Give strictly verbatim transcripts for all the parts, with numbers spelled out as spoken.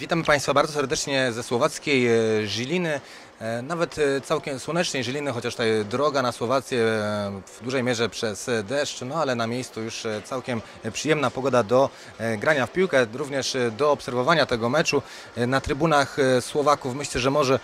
Witamy Państwa bardzo serdecznie ze słowackiej Żiliny, nawet całkiem słonecznej Żiliny, chociaż tutaj droga na Słowację w dużej mierze przez deszcz, no ale na miejscu już całkiem przyjemna pogoda do grania w piłkę, również do obserwowania tego meczu. Na trybunach Słowaków myślę, że może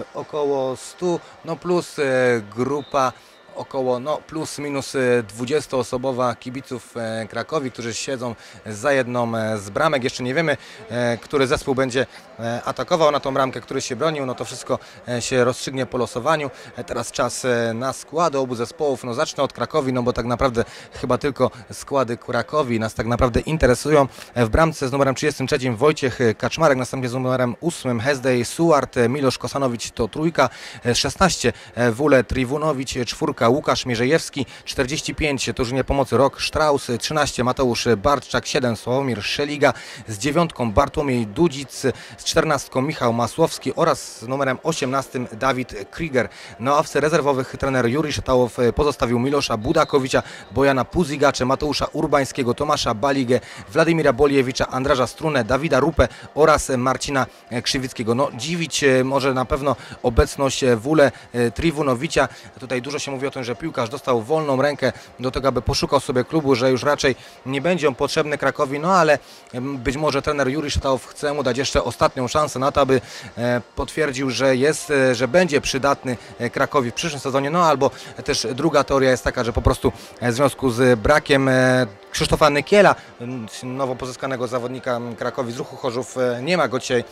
około stu, no plus grupa około no, plus minus dwudziestoosobowa kibiców Krakowi, którzy siedzą za jedną z bramek. Jeszcze nie wiemy, który zespół będzie atakował na tą bramkę, który się bronił. No to wszystko się rozstrzygnie po losowaniu. Teraz czas na składy obu zespołów. No zacznę od Krakowi, no bo tak naprawdę chyba tylko składy Krakowi nas tak naprawdę interesują. W bramce z numerem trzydziestym trzecim Wojciech Kaczmarek, następnie z numerem ósmym Hezdej Suart, Milosz Kosanowicz to trójka, szesnaście Wule Triwunowicz, czwórka Łukasz Mierzejewski, czterdzieści pięć to Żunie Pomocy Rok Sztraus, trzynaście Mateusz Bartczak, siedem Sławomir Szeliga, z dziewiątką Bartłomiej Dudzic, z czternastką Michał Masłowski oraz z numerem osiemnastym Dawid Krieger. Na ławce rezerwowych trener Jurij Szatałow pozostawił Milosza Budakowicza, Bojana Puzigacze, Mateusza Urbańskiego, Tomasza Baligę, Władimira Boliewicza, Andraża Strunę, Dawida Rupę oraz Marcina Krzywickiego. No dziwić może na pewno obecność Wule Triwunowicza. Tutaj dużo się mówi o tym, że piłkarz dostał wolną rękę do tego, aby poszukał sobie klubu, że już raczej nie będzie on potrzebny Krakowi, no ale być może trener Jurij Szatałow chce mu dać jeszcze ostatnią szansę na to, aby potwierdził, że jest, że będzie przydatny Krakowi w przyszłym sezonie, no albo też druga teoria jest taka, że po prostu w związku z brakiem Krzysztofa Nykiela, nowo pozyskanego zawodnika Krakowi z Ruchu Chorzów, nie ma go dzisiaj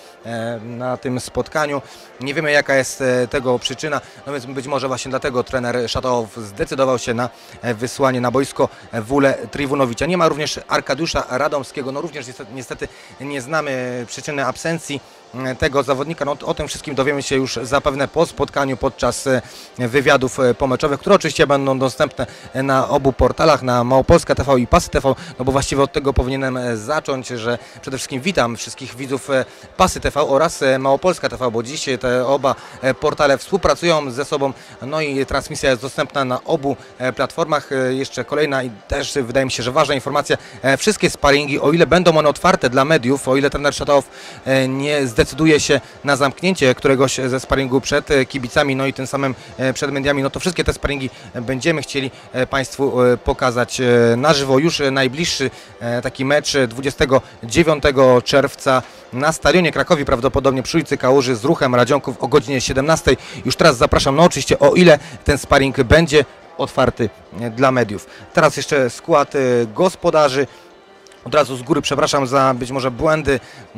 na tym spotkaniu. Nie wiemy, jaka jest tego przyczyna, no więc być może właśnie dlatego trener Szatałow zdecydował się na wysłanie na boisko Wule Triwunowicza. Nie ma również Arkadiusza Radomskiego, no również niestety, niestety nie znamy przyczyny absencji tego zawodnika. No, o tym wszystkim dowiemy się już zapewne po spotkaniu podczas wywiadów pomeczowych, które oczywiście będą dostępne na obu portalach, na Małopolska T V i Pasy T V, no bo właściwie od tego powinienem zacząć, że przede wszystkim witam wszystkich widzów Pasy T V oraz Małopolska T V, bo dziś te oba portale współpracują ze sobą, no i transmisja jest dostępna na obu platformach. Jeszcze kolejna i też wydaje mi się, że ważna informacja, wszystkie sparingi, o ile będą one otwarte dla mediów, o ile trener Szatałow nie zdecyduje się na zamknięcie któregoś ze sparingu przed kibicami, no i tym samym przed mediami, no to wszystkie te sparingi będziemy chcieli Państwu pokazać na żywo. Już najbliższy taki mecz dwudziestego dziewiątego czerwca na Stadionie Krakowi, prawdopodobnie przy ulicy Kałuży z Ruchem Radzionków o godzinie siedemnastej. Już teraz zapraszam, no oczywiście o ile ten sparing będzie otwarty dla mediów. Teraz jeszcze skład gospodarzy. Od razu z góry przepraszam za być może błędy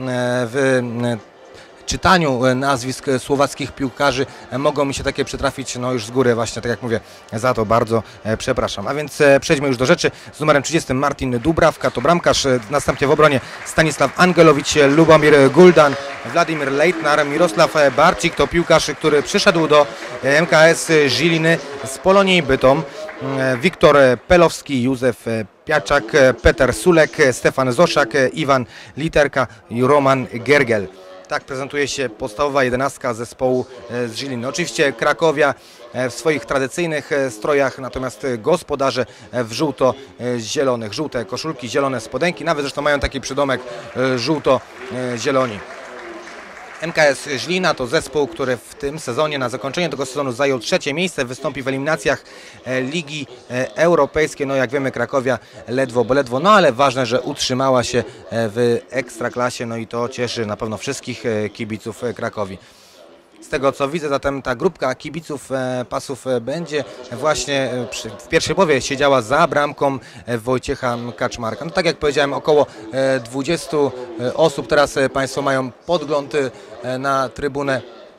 w czytaniu nazwisk słowackich piłkarzy, mogą mi się takie przytrafić, no już z góry właśnie, tak jak mówię, za to bardzo przepraszam. A więc przejdźmy już do rzeczy. Z numerem trzydziestym Martin Dubrawka to bramkarz, następnie w obronie Stanisław Angelowicz, Lubomir Guldan, Władimir Leitnar, Mirosław Barcik to piłkarz, który przyszedł do M K S Żiliny z Polonii Bytom, Wiktor Pelowski, Józef Piaczak, Peter Sulek, Stefan Zoszak, Iwan Literka i Roman Gergel. Tak prezentuje się podstawowa jedenastka zespołu z Żiliny. Oczywiście Krakowia w swoich tradycyjnych strojach, natomiast gospodarze w żółto-zielonych. Żółte koszulki, zielone spodenki, nawet zresztą mają taki przydomek żółto-zieloni. M K S Żilina to zespół, który w tym sezonie, na zakończenie tego sezonu zajął trzecie miejsce, wystąpi w eliminacjach Ligi Europejskiej. No jak wiemy, Krakowia ledwo, bo ledwo, no ale ważne, że utrzymała się w Ekstraklasie, no i to cieszy na pewno wszystkich kibiców Krakowi. Z tego co widzę, zatem ta grupka kibiców Pasów będzie właśnie w pierwszej połowie siedziała za bramką Wojciecha Kaczmarka. No tak jak powiedziałem, około dwudziestu osób. Teraz Państwo mają podgląd na trybunę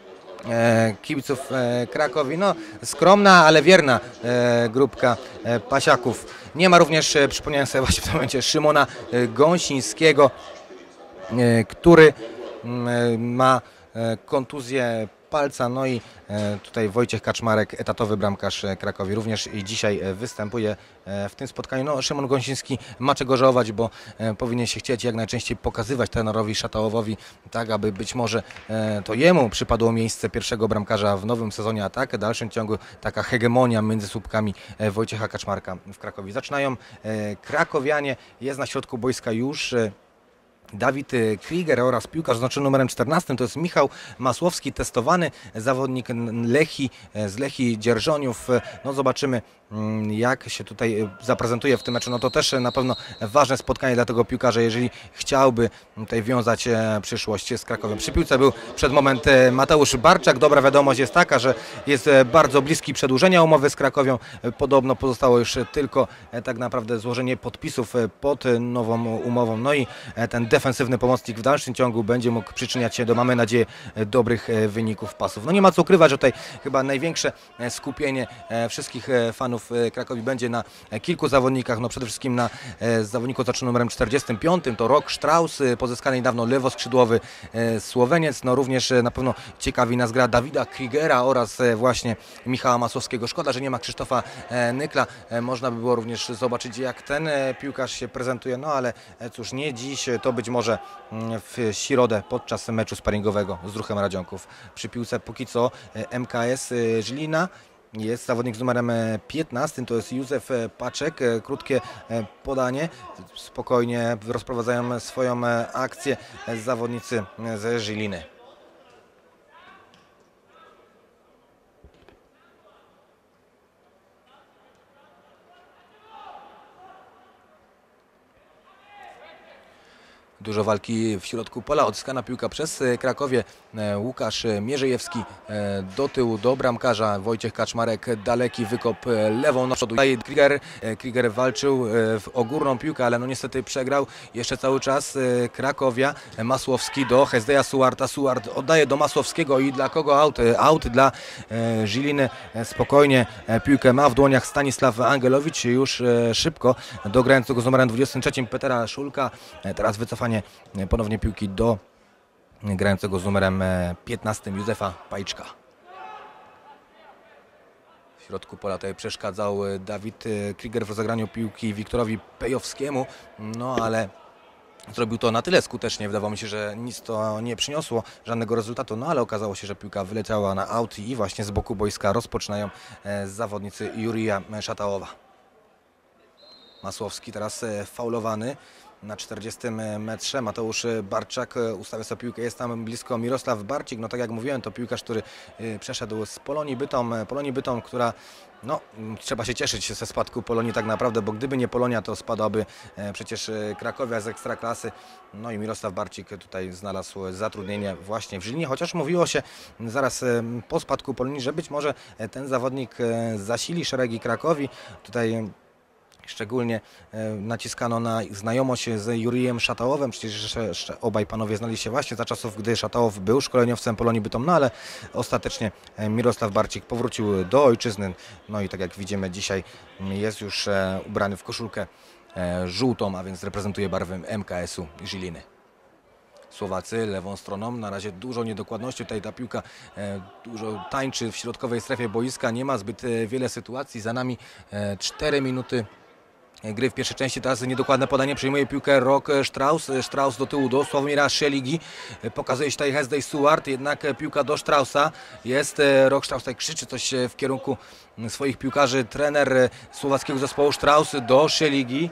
kibiców Krakowi. No skromna, ale wierna grupka pasiaków. Nie ma również, przypomniałem sobie właśnie w tym momencie, Szymona Gąsińskiego, który ma kontuzję palca, no i tutaj Wojciech Kaczmarek, etatowy bramkarz Krakowi, również i dzisiaj występuje w tym spotkaniu. No, Szymon Gąsiński ma czego żałować, bo powinien się chcieć jak najczęściej pokazywać trenerowi Szatałowowi, tak aby być może to jemu przypadło miejsce pierwszego bramkarza w nowym sezonie, a tak w dalszym ciągu taka hegemonia między słupkami Wojciecha Kaczmarka w Krakowi. Zaczynają krakowianie, jest na środku boiska już Dawid Kryger oraz piłkarz znaczy numerem czternastym, to jest Michał Masłowski, testowany zawodnik Lechii, z Lechii Dzierżoniów. No zobaczymy, jak się tutaj zaprezentuje w tym meczu. No to też na pewno ważne spotkanie dla tego piłkarza, jeżeli chciałby tutaj wiązać przyszłość z Krakowem. Przy piłce był przed moment Mateusz Barczak. Dobra wiadomość jest taka, że jest bardzo bliski przedłużenia umowy z Krakowią. Podobno pozostało już tylko tak naprawdę złożenie podpisów pod nową umową. No i ten defensywny pomocnik w dalszym ciągu będzie mógł przyczyniać się do, mamy nadzieję, dobrych wyników pasów. No nie ma co ukrywać, że tutaj chyba największe skupienie wszystkich fanów Krakowi będzie na kilku zawodnikach. No przede wszystkim na zawodniku znaczy numerem czterdziestym piątym, to Rok Strauss, pozyskany niedawno lewoskrzydłowy Słoweniec. No również na pewno ciekawi nas gra Dawida Krygera oraz właśnie Michała Masłowskiego. Szkoda, że nie ma Krzysztofa Nykla. Można by było również zobaczyć, jak ten piłkarz się prezentuje, no ale cóż, nie dziś, to być może w środę podczas meczu sparingowego z Ruchem Radzionków. Przy piłce póki co M K S Żylina. Jest zawodnik z numerem piętnastym, to jest Józef Paczek. Krótkie podanie, spokojnie rozprowadzają swoją akcję zawodnicy ze Żyliny. Dużo walki w środku pola, odzyskana piłka przez Krakowie. Łukasz Mierzejewski do tyłu, do bramkarza. Wojciech Kaczmarek, daleki wykop lewą na przodu. Kryger, Kryger walczył o górną piłkę, ale no niestety przegrał. Jeszcze cały czas Krakowia. Masłowski do Hezdeja Suarta. Suart oddaje do Masłowskiego i dla kogo out? Out dla Żyliny. Spokojnie piłkę ma w dłoniach Stanisław Angelowicz. Już szybko do grającego z numerem dwudziestym trzecim Petera Szulka. Teraz wycofanie ponownie piłki do grającego z numerem piętnastym Józefa Pajczka. W środku pola tutaj przeszkadzał Dawid Kryger w rozegraniu piłki Wiktorowi Pejowskiemu, no ale zrobił to na tyle skutecznie, wydawało mi się, że nic to nie przyniosło, żadnego rezultatu, no ale okazało się, że piłka wyleciała na aut i właśnie z boku boiska rozpoczynają zawodnicy Jurija Szatałowa. Masłowski teraz faulowany. Na czterdziestym metrze Mateusz Barczak ustawia sobie piłkę, jest tam blisko Mirosław Barcik. No tak jak mówiłem, to piłkarz, który przeszedł z Polonii Bytom, Polonii Bytom, która, no trzeba się cieszyć ze spadku Polonii tak naprawdę, bo gdyby nie Polonia, to spadłaby przecież Krakowia z Ekstraklasy. No i Mirosław Barcik tutaj znalazł zatrudnienie właśnie w Żylinie, chociaż mówiło się zaraz po spadku Polonii, że być może ten zawodnik zasili szeregi Krakowi. Tutaj szczególnie naciskano na znajomość z Jurijem Szatałowem, przecież jeszcze, jeszcze obaj panowie znali się właśnie za czasów, gdy Szatałow był szkoleniowcem Polonii Bytom, no ale ostatecznie Mirosław Barcik powrócił do ojczyzny, no i tak jak widzimy dzisiaj jest już ubrany w koszulkę żółtą, a więc reprezentuje barwy M K S-u Żyliny. Słowacy lewą stroną, na razie dużo niedokładności, tutaj ta piłka dużo tańczy w środkowej strefie boiska, nie ma zbyt wiele sytuacji, za nami cztery minuty gry w pierwszej części. Teraz niedokładne podanie, przyjmuje piłkę Rok Strauss, Strauss do tyłu do Sławomira Szeligi, pokazuje się tutaj Hezdej Suart, jednak piłka do Straussa, jest Rok Strauss, tutaj krzyczy coś w kierunku swoich piłkarzy, trener słowackiego zespołu Strauss do Szeligi.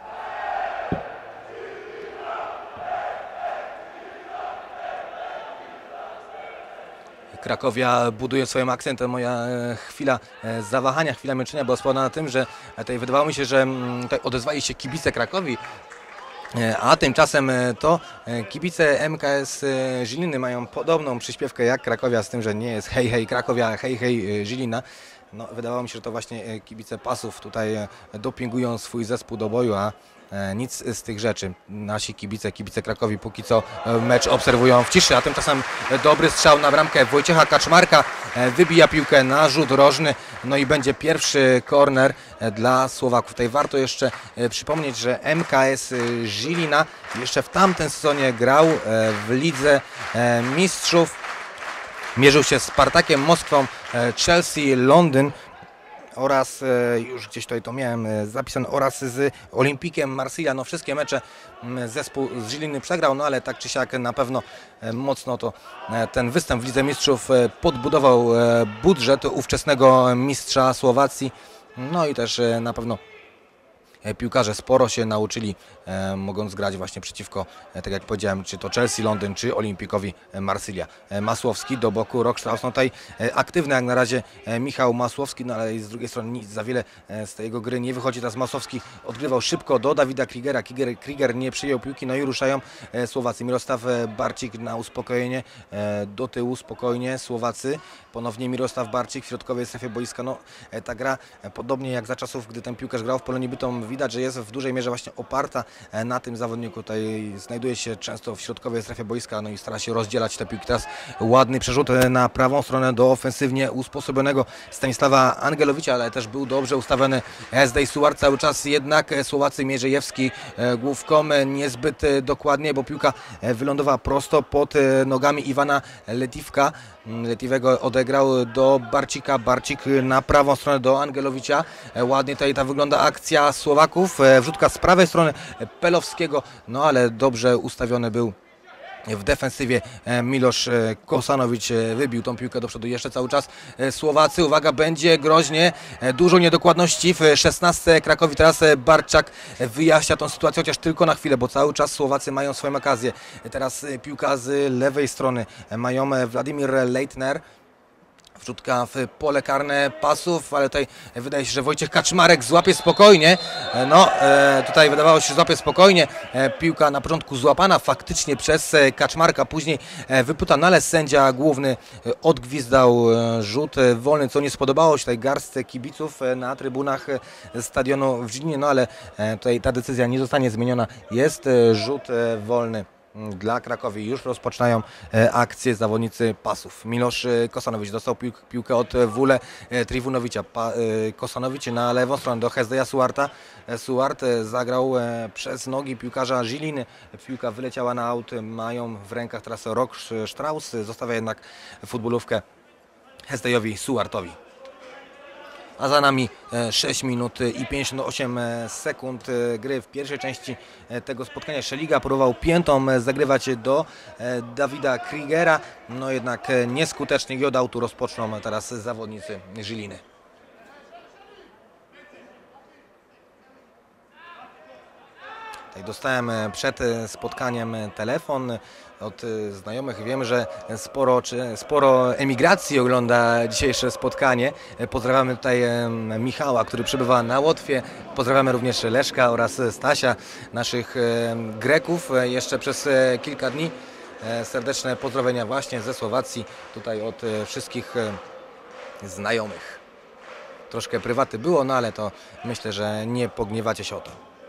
Krakowia buduje swoją akcję, to moja chwila zawahania, chwila męczenia była spowodowana tym, że tutaj wydawało mi się, że tutaj odezwali się kibice Krakowi, a tymczasem to kibice M K S Żyliny mają podobną przyśpiewkę jak Krakowia, z tym, że nie jest hej hej Krakowia, hej hej Żylina. No, wydawało mi się, że to właśnie kibice Pasów tutaj dopingują swój zespół do boju, a nic z tych rzeczy. Nasi kibice, kibice Krakowi póki co mecz obserwują w ciszy, a tymczasem dobry strzał na bramkę Wojciecha Kaczmarka, wybija piłkę na rzut rożny, no i będzie pierwszy korner dla Słowaków. Tutaj warto jeszcze przypomnieć, że M K S Żylina jeszcze w tamtym sezonie grał w Lidze Mistrzów, mierzył się z Spartakiem Moskwą, Chelsea Londyn oraz, już gdzieś tutaj to miałem zapisane, oraz z Olimpikiem Marsylia. No wszystkie mecze zespół z Żyliny przegrał, no ale tak czy siak na pewno mocno to ten występ w Lidze Mistrzów podbudował budżet ówczesnego mistrza Słowacji. No i też na pewno piłkarze sporo się nauczyli, mogąc grać właśnie przeciwko, tak jak powiedziałem, czy to Chelsea Londyn, czy Olimpikowi Marsylia. Masłowski do boku, Rockstrauss, no tutaj aktywny jak na razie Michał Masłowski, no ale z drugiej strony nic za wiele z tej jego gry nie wychodzi. Teraz Masłowski odgrywał szybko do Dawida Krigera, Krieger, Krieger nie przyjął piłki, no i ruszają Słowacy. Mirosław Barcik na uspokojenie, do tyłu spokojnie Słowacy, ponownie Mirosław Barcik w środkowej strefie boiska. No ta gra, podobnie jak za czasów, gdy ten piłkarz grał w Polonii Bytom, widać, że jest w dużej mierze właśnie oparta na tym zawodniku. Tutaj znajduje się często w środkowej strefie boiska, no i stara się rozdzielać te piłki. Teraz ładny przerzut na prawą stronę do ofensywnie usposobionego Stanisława Angelowicza, ale też był dobrze ustawiony S D Suar cały czas, jednak Słowacy, Mierzejewski główką niezbyt dokładnie, bo piłka wylądowała prosto pod nogami Iwana Letiwka. Letiwego odegrał do Barcika, Barcik na prawą stronę do Angelowicza. Ładnie tutaj ta wygląda akcja Słowaków, wrzutka z prawej strony Pelowskiego, no ale dobrze ustawiony był w defensywie Miloš Kosanowicz, wybił tą piłkę do przodu. Jeszcze cały czas Słowacy, uwaga, będzie groźnie, dużo niedokładności w szesnastce Krakowi. Teraz Barczak wyjaśnia tą sytuację, chociaż tylko na chwilę, bo cały czas Słowacy mają swoją okazję. Teraz piłka z lewej strony, mają Władimir Leitner. Wrzutka w pole karne pasów, ale tutaj wydaje się, że Wojciech Kaczmarek złapie spokojnie. No, tutaj wydawało się, że złapie spokojnie. Piłka na początku złapana faktycznie przez Kaczmarka, później wyputana, ale sędzia główny odgwizdał rzut wolny, co nie spodobało się tutaj garstce kibiców na trybunach stadionu w Żilinie. No ale tutaj ta decyzja nie zostanie zmieniona. Jest rzut wolny dla Krakowi. Już rozpoczynają akcje zawodnicy pasów. Miloš Kosanowicz dostał pił piłkę od Wule Triwunowicza. Pa Kosanowicz na lewą stronę do Hezdeja Suarta. Suart zagrał przez nogi piłkarza Żiliny. Piłka wyleciała na aut. Mają w rękach teraz Rockstrauss. Zostawia jednak futbolówkę Hezdejowi Suartowi. A za nami sześć minut i pięćdziesiąt osiem sekund gry w pierwszej części tego spotkania. Szeliga próbował piętą zagrywać do Dawida Kriegera, no jednak nieskutecznie i od autu rozpoczną teraz zawodnicy Żiliny. Tutaj dostałem przed spotkaniem telefon od znajomych. Wiem, że sporo, czy sporo emigracji ogląda dzisiejsze spotkanie. Pozdrawiamy tutaj Michała, który przebywa na Łotwie. Pozdrawiamy również Leszka oraz Stasia, naszych Greków jeszcze przez kilka dni. Serdeczne pozdrowienia właśnie ze Słowacji, tutaj od wszystkich znajomych. Troszkę prywaty było, no ale to myślę, że nie pogniewacie się o to.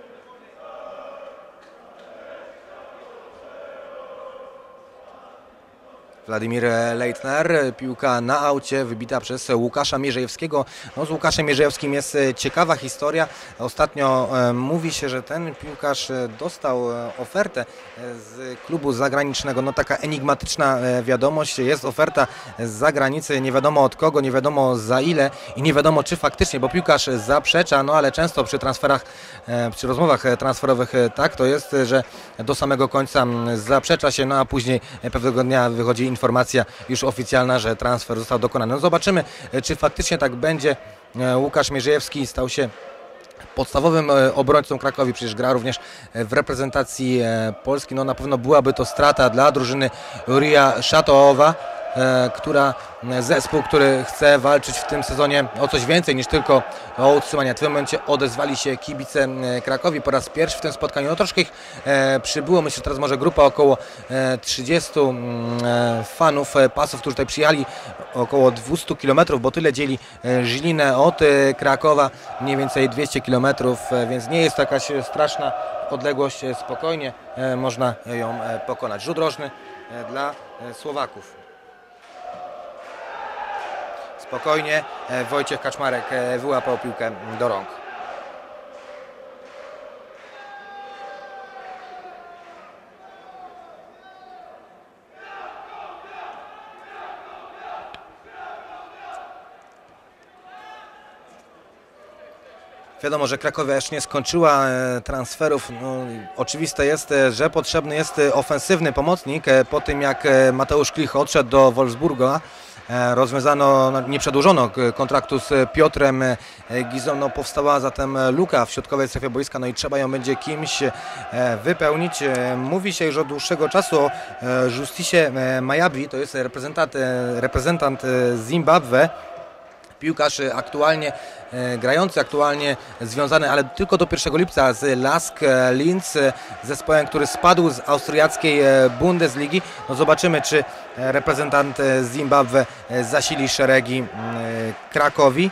Władimir Leitner, piłka na aucie, wybita przez Łukasza Mierzejewskiego. No, z Łukaszem Mierzejewskim jest ciekawa historia. Ostatnio e, mówi się, że ten piłkarz dostał ofertę z klubu zagranicznego. No, taka enigmatyczna wiadomość, jest oferta z zagranicy, nie wiadomo od kogo, nie wiadomo za ile i nie wiadomo czy faktycznie, bo piłkarz zaprzecza, no ale często przy transferach, e, przy rozmowach transferowych tak to jest, że do samego końca zaprzecza się, no a później pewnego dnia wychodzi informacja już oficjalna, że transfer został dokonany. No zobaczymy, czy faktycznie tak będzie. Łukasz Mierzejewski stał się podstawowym obrońcą Krakowi, przecież gra również w reprezentacji Polski. No na pewno byłaby to strata dla drużyny Ria Szatołowa, która zespół, który chce walczyć w tym sezonie o coś więcej niż tylko o utrzymanie. W tym momencie odezwali się kibice Krakowi po raz pierwszy w tym spotkaniu. No troszkę ich przybyło, myślę, że teraz może grupa około trzydziestu fanów pasów, którzy tutaj przyjechali, około dwieście kilometrów, bo tyle dzieli Žilinę od Krakowa, mniej więcej dwieście kilometrów, więc nie jest to jakaś straszna odległość, spokojnie można ją pokonać. Rzut rożny dla Słowaków. Spokojnie Wojciech Kaczmarek wyłapał piłkę do rąk. Wiadomo, że Krakowia jeszcze nie skończyła transferów. No, oczywiste jest, że potrzebny jest ofensywny pomocnik. Po tym jak Mateusz Klich odszedł do Wolfsburga, rozwiązano, nie przedłużono kontraktu z Piotrem Gizą, no, powstała zatem luka w środkowej strefie boiska, no i trzeba ją będzie kimś wypełnić. Mówi się już od dłuższego czasu o Justicie Mayabi, to jest reprezentant, reprezentant Zimbabwe. Piłkarz aktualnie e, grający, aktualnie związany, ale tylko do pierwszego lipca z Lask Linz, zespołem, który spadł z austriackiej Bundesligi. No zobaczymy, czy reprezentant Zimbabwe zasili szeregi e, Krakowi.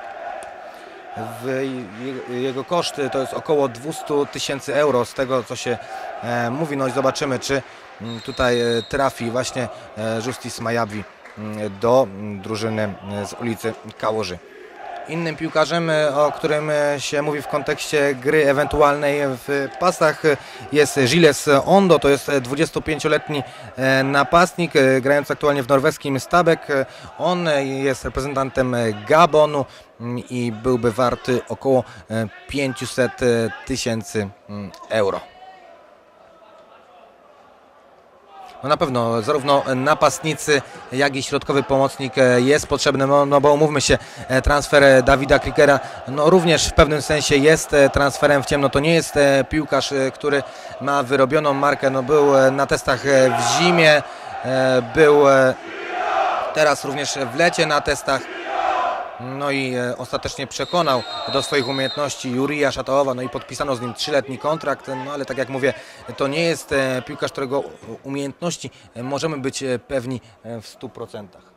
W jego koszty to jest około dwieście tysięcy euro, z tego co się e, mówi. No i zobaczymy, czy tutaj trafi właśnie e, Justice Mayabi do drużyny z ulicy Kałuży. Innym piłkarzem, o którym się mówi w kontekście gry ewentualnej w pasach, jest Gilles Ondo. To jest dwudziestopięcioletni napastnik grający aktualnie w norweskim Stabæk. On jest reprezentantem Gabonu i byłby warty około pięćset tysięcy euro. No na pewno zarówno napastnicy, jak i środkowy pomocnik jest potrzebny, no, no bo umówmy się, transfer Davida Krigera no również w pewnym sensie jest transferem w ciemno. To nie jest piłkarz, który ma wyrobioną markę, no był na testach w zimie, był teraz również w lecie na testach. No i ostatecznie przekonał do swoich umiejętności Jurija Szatałowa, no i podpisano z nim trzyletni kontrakt, no ale tak jak mówię, to nie jest piłkarz, którego umiejętności możemy być pewni w stu procentach.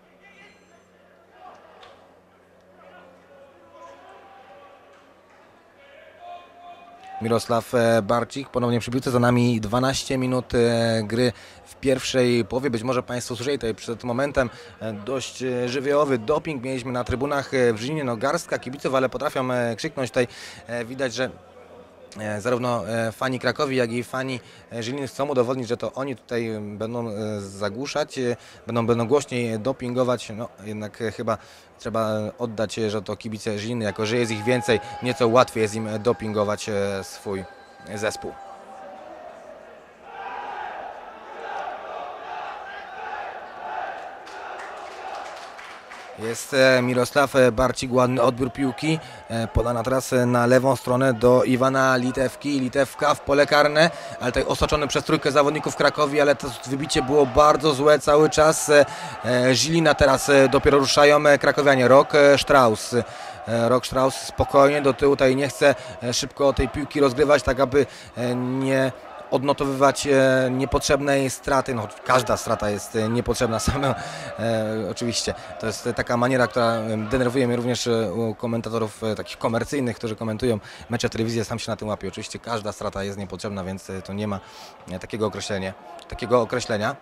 Mirosław Barcik ponownie przy piłce, za nami dwanaście minut gry w pierwszej połowie. Być może Państwo słyszeli tutaj przed momentem dość żywiołowy doping mieliśmy na trybunach w Żylinie. No garstka kibiców, ale potrafią krzyknąć tutaj. Widać, że zarówno fani Krakowi, jak i fani Żyliny chcą udowodnić, że to oni tutaj będą zagłuszać, będą, będą głośniej dopingować. No jednak chyba trzeba oddać, że to kibice Żyliny, jako że jest ich więcej, nieco łatwiej jest im dopingować swój zespół. Jest Mirosław Barcik, ładny odbiór piłki, podana teraz na lewą stronę do Iwana Litewki, Litewka w pole karne, ale tutaj osaczony przez trójkę zawodników Krakowi, ale to wybicie było bardzo złe cały czas. Żylina teraz dopiero ruszają krakowianie, Rok Strauss. Rok Strauss spokojnie do tyłu, tutaj nie chce szybko tej piłki rozgrywać, tak aby nie odnotowywać niepotrzebnej straty. No, każda strata jest niepotrzebna sama, e, oczywiście. To jest taka maniera, która denerwuje mnie również u komentatorów takich komercyjnych, którzy komentują mecze telewizji, sam się na tym łapię. Oczywiście każda strata jest niepotrzebna, więc to nie ma takiego określenia. Takiego określenia.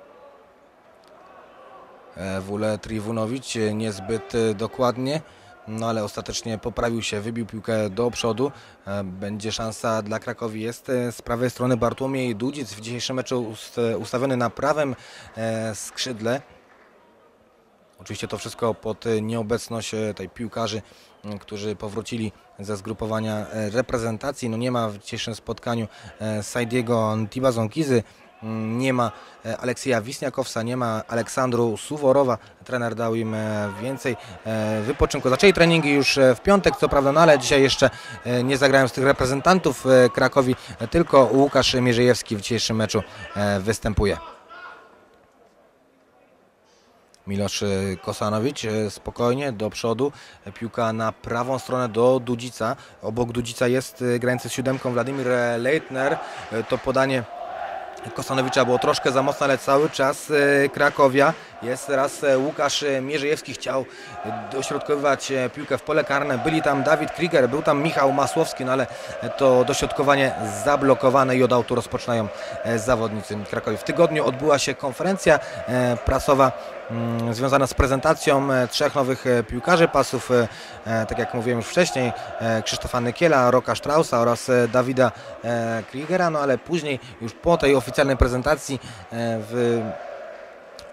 Wule Triwunowicz niezbyt dokładnie. No ale ostatecznie poprawił się, wybił piłkę do przodu. Będzie szansa dla Krakowi. Jest z prawej strony Bartłomiej Dudzic, w dzisiejszym meczu ustawiony na prawym skrzydle. Oczywiście to wszystko pod nieobecność tej piłkarzy, którzy powrócili ze zgrupowania reprezentacji. No nie ma w dzisiejszym spotkaniu Sajdiego Ntibazonkizy, nie ma Aleksieja Wisniakowsa, nie ma Aleksandru Suworowa. Trener dał im więcej wypoczynku. Zaczęli treningi już w piątek, co prawda, no ale dzisiaj jeszcze nie zagrają z tych reprezentantów Krakowi. Tylko Łukasz Mierzejewski w dzisiejszym meczu występuje. Milosz Kosanowicz spokojnie do przodu, piłka na prawą stronę do Dudzica. Obok Dudzica jest grający z siódemką Władimir Leitner. To podanie Kosanowicza było troszkę za mocne, ale cały czas Krakowia. Jest teraz Łukasz Mierzejewski, chciał dośrodkowywać piłkę w pole karne. Byli tam Dawid Krieger, był tam Michał Masłowski, no ale to dośrodkowanie zablokowane i od autu rozpoczynają zawodnicy Krakowi. W tygodniu odbyła się konferencja prasowa związana z prezentacją trzech nowych piłkarzy pasów, tak jak mówiłem już wcześniej, Krzysztofa Nykiela, Roka Straussa oraz Dawida Kriegera, no ale później już po tej oficjalnej prezentacji w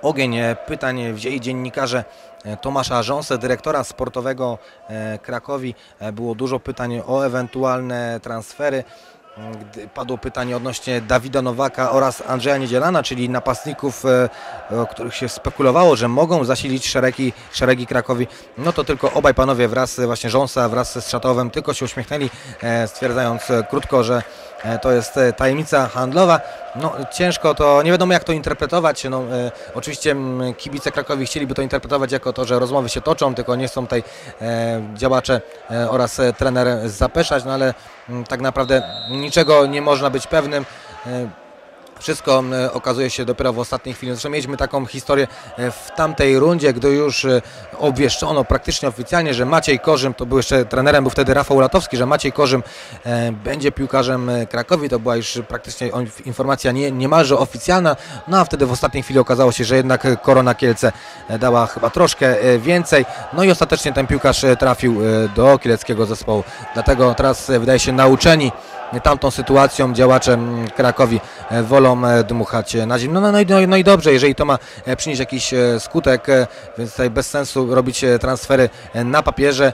ogień pytań wzięli dziennikarze Tomasza Rząsę, dyrektora sportowego Krakowi. Było dużo pytań o ewentualne transfery. Gdy padło pytanie odnośnie Dawida Nowaka oraz Andrzeja Niedzielana, czyli napastników, o których się spekulowało, że mogą zasilić szeregi, szeregi Krakowi, no to tylko obaj panowie wraz właśnie Rząsa, wraz z Szatowem tylko się uśmiechnęli, stwierdzając krótko, że to jest tajemnica handlowa. No ciężko to, nie wiadomo jak to interpretować. No, e, oczywiście kibice Krakowi chcieliby to interpretować jako to, że rozmowy się toczą, tylko nie chcą tutaj e, działacze e, oraz e, trener zapeszać, no ale m, tak naprawdę niczego nie można być pewnym. E, Wszystko okazuje się dopiero w ostatniej chwili. Zresztą mieliśmy taką historię w tamtej rundzie, gdy już obwieszczono praktycznie oficjalnie, że Maciej Korzym, to był jeszcze trenerem, był wtedy Rafał Latowski, że Maciej Korzym będzie piłkarzem Krakowi. To była już praktycznie informacja nie, niemalże oficjalna. No a wtedy w ostatniej chwili okazało się, że jednak Korona Kielce dała chyba troszkę więcej. No i ostatecznie ten piłkarz trafił do kieleckiego zespołu. Dlatego teraz wydaje się nauczeni tamtą sytuacją działacze Krakowi wolą dmuchać na ziemię. No, no, no, no i dobrze, jeżeli to ma przynieść jakiś skutek, więc tutaj bez sensu robić transfery na papierze.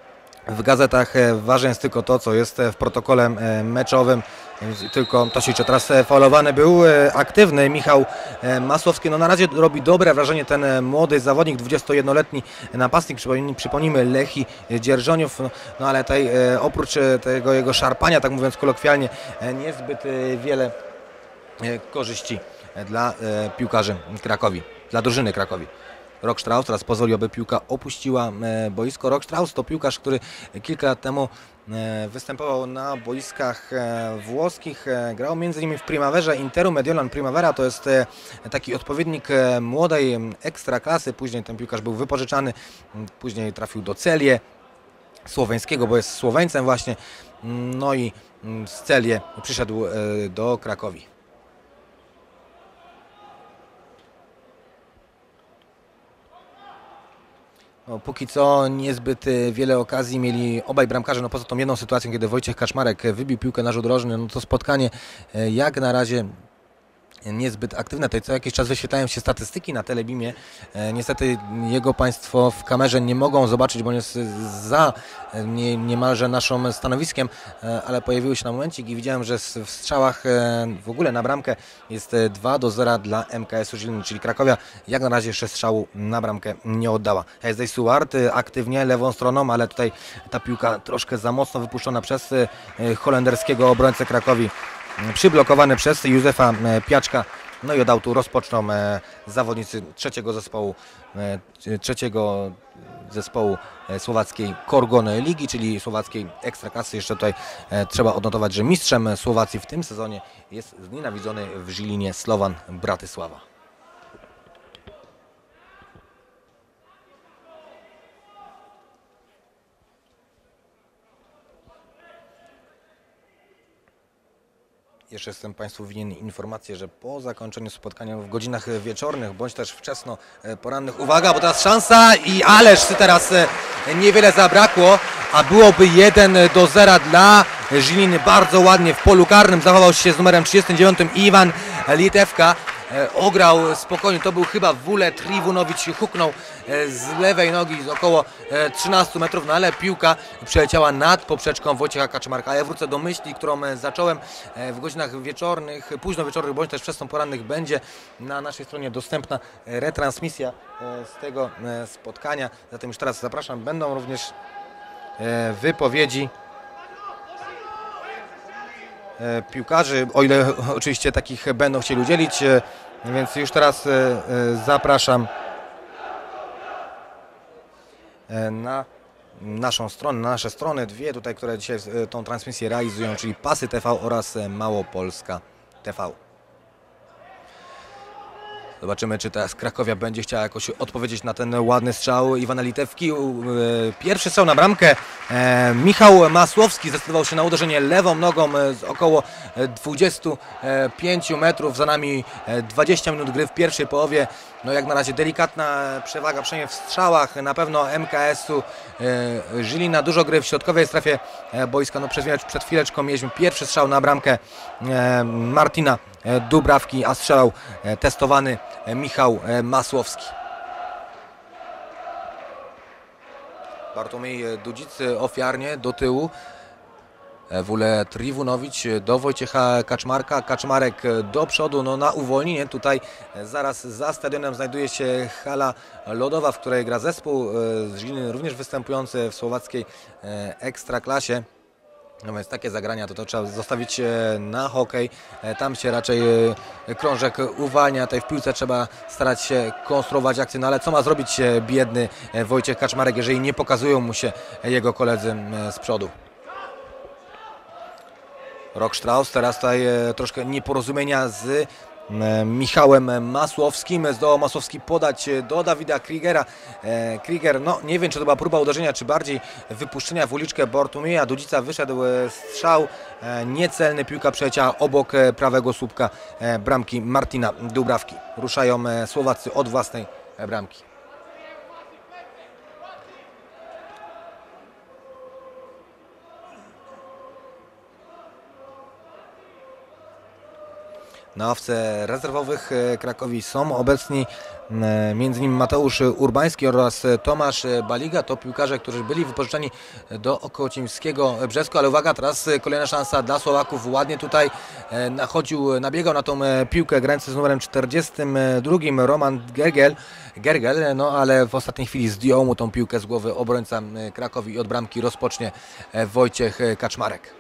W gazetach ważne jest tylko to, co jest w protokole meczowym. Tylko to się liczy. Teraz faulowany był aktywny Michał Masłowski. No na razie robi dobre wrażenie ten młody zawodnik, dwudziestojednoletni napastnik, przypomnijmy Lechi Dzierżoniów, no ale tutaj oprócz tego jego szarpania, tak mówiąc kolokwialnie, niezbyt wiele korzyści dla piłkarzy Krakowi, dla drużyny Krakowi. Rock Strauss teraz pozwolił, aby piłka opuściła boisko. Rock Strauss to piłkarz, który kilka lat temu występował na boiskach włoskich. Grał między innymi w Primaverze Interu Mediolan. Primavera to jest taki odpowiednik młodej ekstraklasy. Później ten piłkarz był wypożyczany. Później trafił do Celie słoweńskiego, bo jest Słoweńcem właśnie. No i z Celie przyszedł do Krakowi. No, póki co niezbyt wiele okazji mieli obaj bramkarze, no poza tą jedną sytuacją, kiedy Wojciech Kaczmarek wybił piłkę na rzut rożny, no to spotkanie jak na razie niezbyt aktywne. Tutaj co jakiś czas wyświetlają się statystyki na Telebimie. Niestety jego Państwo w kamerze nie mogą zobaczyć, bo on jest za nie, niemalże naszym stanowiskiem, ale pojawiły się na momencik i widziałem, że w strzałach w ogóle na bramkę jest dwa do zera dla M K S-u Żiliny, czyli Krakowia jak na razie jeszcze strzału na bramkę nie oddała. Jest tutaj Suart aktywnie lewą stroną, ale tutaj ta piłka troszkę za mocno wypuszczona przez holenderskiego obrońcę Krakowi, przyblokowany przez Józefa Piaczka. No i od autu rozpoczną zawodnicy trzeciego zespołu, trzeciego zespołu słowackiej Korgon Ligi, czyli słowackiej ekstraklasy. Jeszcze tutaj trzeba odnotować, że mistrzem Słowacji w tym sezonie jest znienawidzony w Žilinie Slovan Bratysława. Jeszcze jestem Państwu winien informację, że po zakończeniu spotkania w godzinach wieczornych, bądź też wczesno porannych, uwaga, bo teraz szansa i ależ teraz niewiele zabrakło, a byłoby jeden do zera dla Žiliny. Bardzo ładnie w polu karnym zachował się z numerem trzydziestym dziewiątym Iwan Litewka. Ograł spokojnie, to był chyba Wule Triwunowicz, huknął z lewej nogi z około trzynastu metrów, no ale piłka przeleciała nad poprzeczką Wojciecha Kaczmarka. A ja wrócę do myśli, którą zacząłem w godzinach wieczornych, późno wieczornych, bądź też wczesno porannych będzie na naszej stronie dostępna retransmisja z tego spotkania. Zatem już teraz zapraszam, będą również wypowiedzi piłkarzy, o ile oczywiście takich będą chcieli udzielić, więc już teraz zapraszam na naszą stronę, na nasze strony, dwie tutaj, które dzisiaj tą transmisję realizują, czyli Pasy T V oraz Małopolska T V. Zobaczymy, czy teraz Krakowia będzie chciała jakoś odpowiedzieć na ten ładny strzał Iwana Litewki. Pierwszy strzał na bramkę. Michał Masłowski zdecydował się na uderzenie lewą nogą z około dwudziestu pięciu metrów. Za nami dwadzieścia minut gry w pierwszej połowie. No jak na razie delikatna przewaga, przynajmniej w strzałach. Na pewno M K S-u Żilina. Dużo gry w środkowej strefie boiska. No przed, przed chwileczką mieliśmy pierwszy strzał na bramkę Martina Dubrawki, a strzelał testowany Michał Masłowski. Bartłomiej Dudzic ofiarnie do tyłu. Wule Triwunowicz do Wojciecha Kaczmarka, Kaczmarek do przodu, no na uwolnienie. Tutaj zaraz za stadionem znajduje się hala lodowa, w której gra zespół z Żiliny, również występujący w słowackiej ekstraklasie. No więc takie zagrania to, to trzeba zostawić na hokej, tam się raczej krążek uwalnia, tutaj w piłce trzeba starać się konstruować akcję, no ale co ma zrobić biedny Wojciech Kaczmarek, jeżeli nie pokazują mu się jego koledzy z przodu. Rock Strauss, teraz tutaj troszkę nieporozumienia z Michałem Masłowskim. Zdołał Masłowski podać do Dawida Krigera. Kriger, no nie wiem, czy to była próba uderzenia, czy bardziej wypuszczenia w uliczkę Bartłomieja Dudzica. Wyszedł strzał niecelny, piłka przeleciała obok prawego słupka bramki Martina Dubrawki. Ruszają Słowacy od własnej bramki. Na ławce rezerwowych Krakowi są obecni między innymi Mateusz Urbański oraz Tomasz Baliga. To piłkarze, którzy byli wypożyczeni do Okołocimskiego Brzesko, ale uwaga, teraz kolejna szansa dla Słowaków. Ładnie tutaj nachodził, nabiegał na tą piłkę grający z numerem czterdziestym drugim Roman Gergel, Gergel, no ale w ostatniej chwili zdjął mu tą piłkę z głowy obrońca Krakowi i od bramki rozpocznie Wojciech Kaczmarek.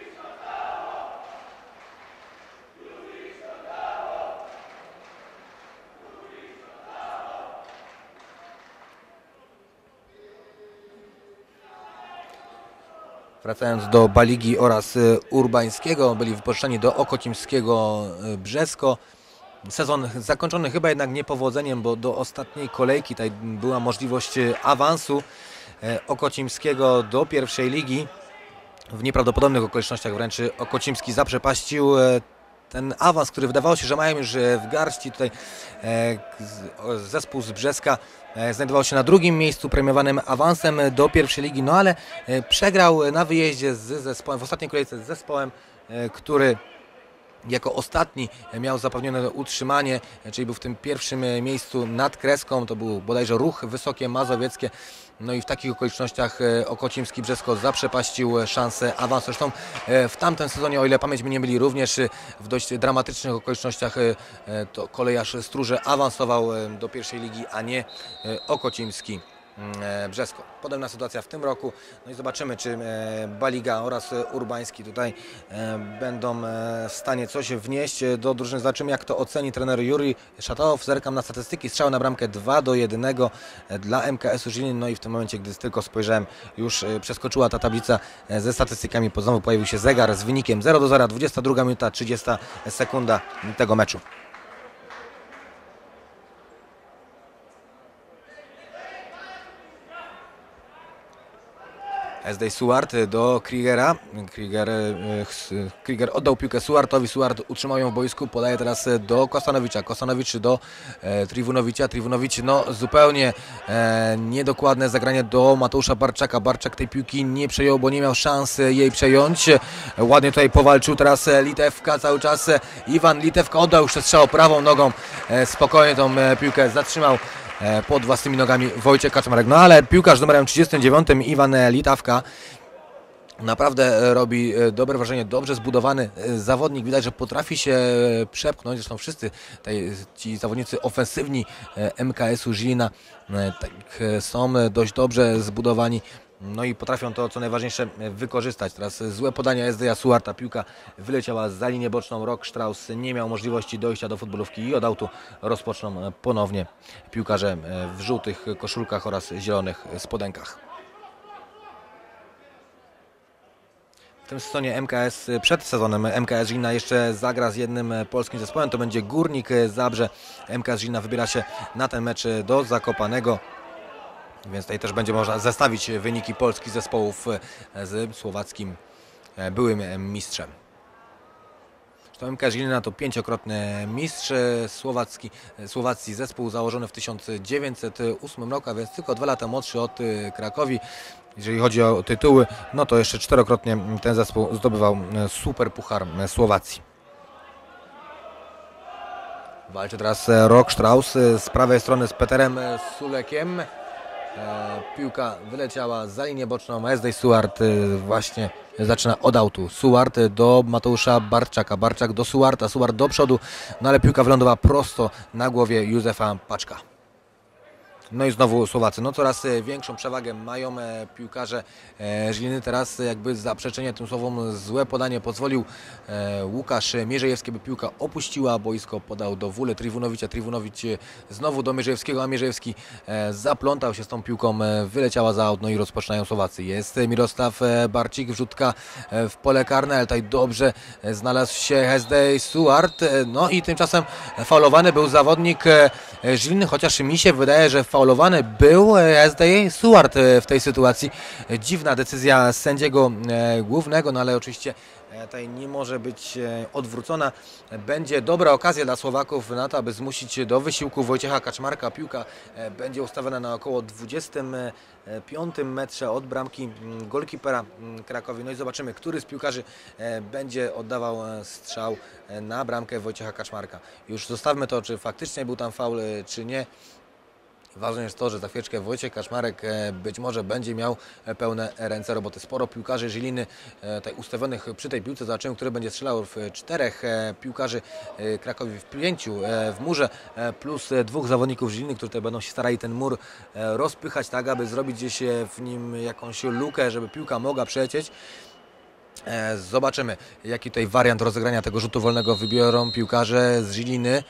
Wracając do Baligi oraz Urbańskiego, byli wypożyczeni do Okocimskiego Brzesko. Sezon zakończony chyba jednak niepowodzeniem, bo do ostatniej kolejki tutaj była możliwość awansu Okocimskiego do pierwszej ligi. W nieprawdopodobnych okolicznościach wręcz Okocimski zaprzepaścił ten awans, który wydawało się, że mają już w garści. Tutaj zespół z Brzeska znajdował się na drugim miejscu, premiowanym awansem do pierwszej ligi, no ale przegrał na wyjeździe z zespołem, w ostatniej kolejce z zespołem, który jako ostatni miał zapewnione utrzymanie, czyli był w tym pierwszym miejscu nad kreską. To był bodajże Ruch Wysokie Mazowieckie. No i w takich okolicznościach Okocimski Brzesko zaprzepaścił szansę awansu. Zresztą w tamtym sezonie, o ile pamięć mnie nie myli, również w dość dramatycznych okolicznościach to kolejarz Stróże awansował do pierwszej ligi, a nie Okocimski Brzesko. Podobna sytuacja w tym roku. No i zobaczymy, czy Baliga oraz Urbański tutaj będą w stanie coś wnieść do drużyny. Zobaczymy, jak to oceni trener Juri Szatałow. Zerkam na statystyki. Strzał na bramkę dwa do jednego dla M K S-u Żilin. No i w tym momencie, gdy tylko spojrzałem, już przeskoczyła ta tablica ze statystykami. Znowu pojawił się zegar z wynikiem zero do zera. dwudziesta druga minuta, trzydziesta sekunda tego meczu. Esdej Suart do Krigera. Krieger, Krieger oddał piłkę Suartowi. Suart utrzymał ją w boisku. Podaje teraz do Kostanowicza. Kostanowicz do e, Triwunowicza. Triwunowicz, no zupełnie e, niedokładne zagranie do Mateusza Barczaka. Barczak tej piłki nie przejął, bo nie miał szans jej przejąć. Ładnie tutaj powalczył teraz Litewka cały czas. Iwan Litewka oddał już strzał prawą nogą. E, spokojnie tą e, piłkę zatrzymał pod własnymi nogami Wojciech Kaczmarek. No ale piłkarz numerem trzydziestym dziewiątym Iwan Litawka naprawdę robi dobre wrażenie, dobrze zbudowany zawodnik. Widać, że potrafi się przepchnąć. Zresztą wszyscy tej, ci zawodnicy ofensywni M K S-u Żilina tak, są dość dobrze zbudowani. No i potrafią to, co najważniejsze, wykorzystać. Teraz złe podanie Esdeja Suarta. Piłka wyleciała za linię boczną. Rock Strauss nie miał możliwości dojścia do futbolówki i od autu rozpoczną ponownie piłkarze w żółtych koszulkach oraz zielonych spodenkach. W tym sezonie M K S, przed sezonem M K S Żilina jeszcze zagra z jednym polskim zespołem. To będzie Górnik Zabrze. M K S Żilina wybiera się na ten mecz do Zakopanego. Więc tutaj też będzie można zestawić wyniki polskich zespołów z słowackim byłym mistrzem. Zresztą M K S Żilina to pięciokrotny mistrz słowacki, słowacki zespół założony w tysiąc dziewięćset ósmym roku, a więc tylko dwa lata młodszy od Krakowi. Jeżeli chodzi o tytuły, no to jeszcze czterokrotnie ten zespół zdobywał Super Puchar Słowacji. Walczy teraz Rok Strauss z prawej strony z Peterem Sulekiem. Piłka wyleciała za linię boczną. Wesley Suart właśnie zaczyna od autu. Suart do Mateusza Barczaka. Barczak do Suarta. Suart do przodu. No ale piłka wylądowała prosto na głowie Józefa Paczka. No i znowu Słowacy. No coraz większą przewagę mają piłkarze Żiliny. Teraz jakby zaprzeczenie tym słowom złe podanie pozwolił Łukasz Mierzejewski, by piłka opuściła boisko. Podał do Wule Triwunowicza. Triwunowicz znowu do Mierzejewskiego, a Mierzejewski zaplątał się z tą piłką. Wyleciała za aut, no i rozpoczynają Słowacy. Jest Mirosław Barcik, wrzutka w pole karne, ale tutaj dobrze znalazł się Wesley Suart. No i tymczasem faulowany był zawodnik Żiliny, chociaż mi się wydaje, że faulowany był Wesley Suart w tej sytuacji. Dziwna decyzja sędziego głównego, no ale oczywiście tutaj nie może być odwrócona. Będzie dobra okazja dla Słowaków na to, aby zmusić do wysiłku Wojciecha Kaczmarka. Piłka będzie ustawiona na około dwudziestym piątym metrze od bramki golkipera Krakowi. No i zobaczymy, który z piłkarzy będzie oddawał strzał na bramkę Wojciecha Kaczmarka. Już zostawmy to, czy faktycznie był tam faul, czy nie. Ważne jest to, że za chwileczkę Wojciech Kaczmarek być może będzie miał pełne ręce roboty. Sporo piłkarzy Żiliny tutaj ustawionych przy tej piłce. Zobaczymy, który będzie strzelał w czterech piłkarzy Krakowi, w pięciu w murze, plus dwóch zawodników Żiliny, którzy tutaj będą się starali ten mur rozpychać tak, aby zrobić gdzieś w nim jakąś lukę, żeby piłka mogła przelecieć. Zobaczymy, jaki tutaj wariant rozegrania tego rzutu wolnego wybiorą piłkarze z Żiliny.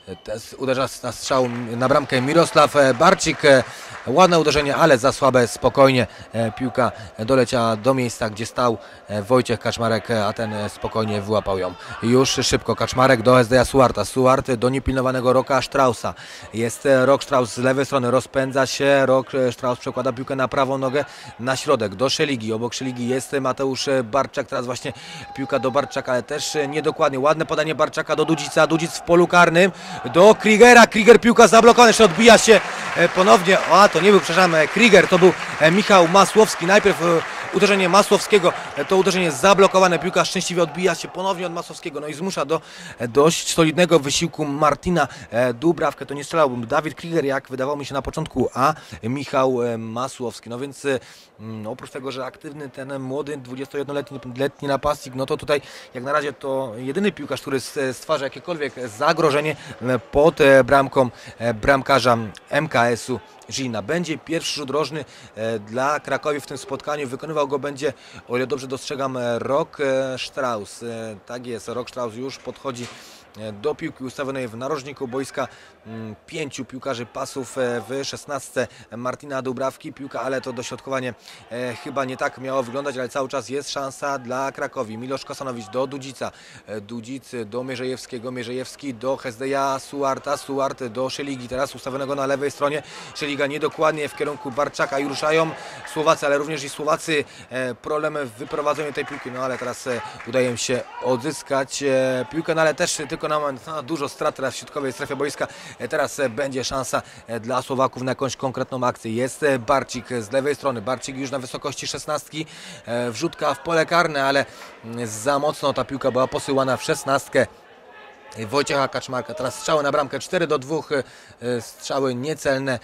Uderza na strzał na bramkę Mirosław Barcik. Ładne uderzenie, ale za słabe. Spokojnie piłka doleciała do miejsca, gdzie stał Wojciech Kaczmarek, a ten spokojnie wyłapał ją. Już szybko Kaczmarek do Wesleya Suarta. Suart do niepilnowanego Roka Straussa. Jest Rok Strauss z lewej strony, rozpędza się. Rok Strauss przekłada piłkę na prawą nogę, na środek do Szeligi. Obok Szeligi jest Mateusz Barczak. Teraz właśnie piłka do Barczaka, ale też niedokładnie. Ładne podanie Barczaka do Dudzica. Dudzic w polu karnym do Krigera. Kriger, piłka zablokowana, jeszcze odbija się ponownie. A to nie był, przepraszam, Kriger, to był Michał Masłowski. Najpierw uderzenie Masłowskiego, to uderzenie zablokowane. Piłka szczęśliwie odbija się ponownie od Masłowskiego. No i zmusza do dość solidnego wysiłku Martina Dubrawkę. To nie strzelał Dawid Kriger, jak wydawało mi się na początku, a Michał Masłowski. No więc no, oprócz tego, że aktywny ten młody dwudziestojednoletni letni napastnik, no to tutaj jak na razie to jedyny piłkarz, który stwarza jakiekolwiek zagrożenie pod bramką bramkarza M K S-u Żilina. Będzie pierwszy rzut rożny dla Krakowi w tym spotkaniu. Wykonywał go będzie, o ile dobrze dostrzegam, Rok Strauss. Tak jest, Rok Strauss już podchodzi do piłki ustawionej w narożniku boiska. Pięciu piłkarzy pasów w szesnastce Martina Dubrawki. Piłka, ale to dośrodkowanie chyba nie tak miało wyglądać, ale cały czas jest szansa dla Krakowi. Milosz Kosanowicz do Dudzica. Dudzic do Mierzejewskiego. Mierzejewski do Wesleya Suarta. Suart do Szeligi. Teraz ustawionego na lewej stronie. Szeliga niedokładnie w kierunku Barczaka i ruszają Słowacy, ale również i Słowacy problemy w wyprowadzeniu tej piłki. No ale teraz udaje im się odzyskać piłkę, no ale też tylko na moment no, dużo strat teraz w środkowej strefie boiska. Teraz będzie szansa dla Słowaków na jakąś konkretną akcję. Jest Barcik z lewej strony. Barcik już na wysokości szesnastki. Wrzutka w pole karne, ale za mocno ta piłka była posyłana w szesnastkę Wojciecha Kaczmarka. Teraz strzały na bramkę cztery do dwóch, strzały niecelne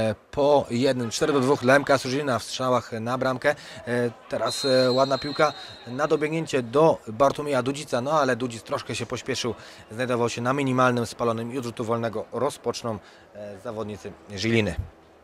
po jednym. cztery do dwóch dla M K S-u Żilina w strzałach na bramkę. Teraz ładna piłka na dobiegnięcie do Bartłomieja Dudzica, no ale Dudzic troszkę się pośpieszył, znajdował się na minimalnym spalonym i od rzutu wolnego rozpoczną zawodnicy Żiliny.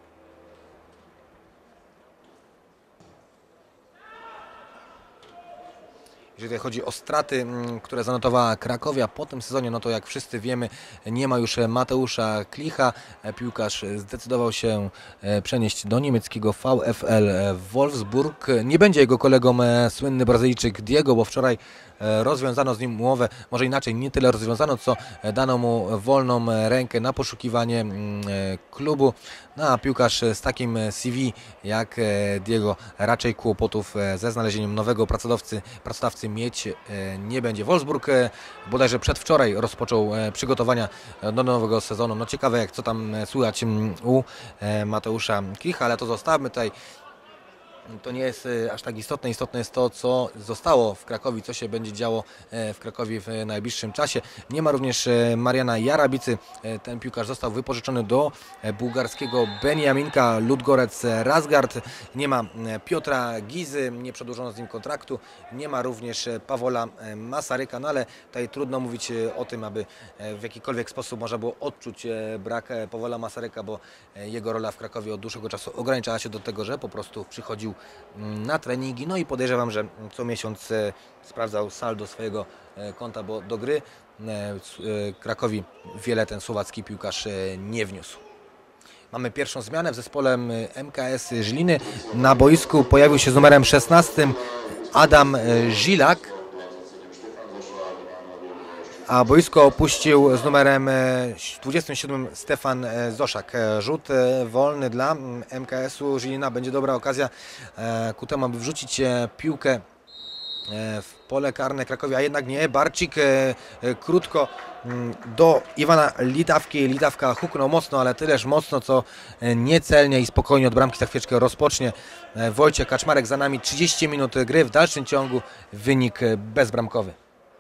Jeżeli chodzi o straty, które zanotowała Krakowia po tym sezonie, no to jak wszyscy wiemy, nie ma już Mateusza Klicha. Piłkarz zdecydował się przenieść do niemieckiego V F L Wolfsburg. Nie będzie jego kolegą słynny Brazylijczyk Diego, bo wczoraj rozwiązano z nim umowę, może inaczej, nie tyle rozwiązano, co dano mu wolną rękę na poszukiwanie klubu. No a piłkarz z takim C V jak Diego raczej kłopotów ze znalezieniem nowego pracodawcy, pracodawcy mieć nie będzie. Wolfsburg bodajże przedwczoraj rozpoczął przygotowania do nowego sezonu. No ciekawe, jak co tam słychać u Mateusza Klicha, ale to zostawmy tutaj. to nie jest aż tak istotne. Istotne jest to, co zostało w Krakowie, co się będzie działo w Krakowie w najbliższym czasie. Nie ma również Mariana Jarabicy. Ten piłkarz został wypożyczony do bułgarskiego Beniaminka Ludgorec Razgard. Nie ma Piotra Gizy, nie przedłużono z nim kontraktu. Nie ma również Pawola Masaryka, no ale tutaj trudno mówić o tym, aby w jakikolwiek sposób można było odczuć brak Pawola Masaryka, bo jego rola w Krakowie od dłuższego czasu ograniczała się do tego, że po prostu przychodził na treningi, no i podejrzewam, że co miesiąc sprawdzał saldo swojego konta, bo do gry Krakowi wiele ten słowacki piłkarz nie wniósł. Mamy pierwszą zmianę w zespole M K S Żiliny. Na boisku pojawił się z numerem szesnastym Adam Żilak, a boisko opuścił z numerem dwudziestym siódmym Stefan Zoszak. Rzut wolny dla M K S-u Żilina. Będzie dobra okazja ku temu, aby wrzucić piłkę w pole karne Krakowi, a jednak nie. Barcik krótko do Iwana Litawki. Litawka huknął mocno, ale tyleż mocno, co niecelnie i spokojnie od bramki za chwileczkę rozpocznie Wojciech Kaczmarek. Za nami trzydzieści minut gry. W dalszym ciągu wynik bezbramkowy.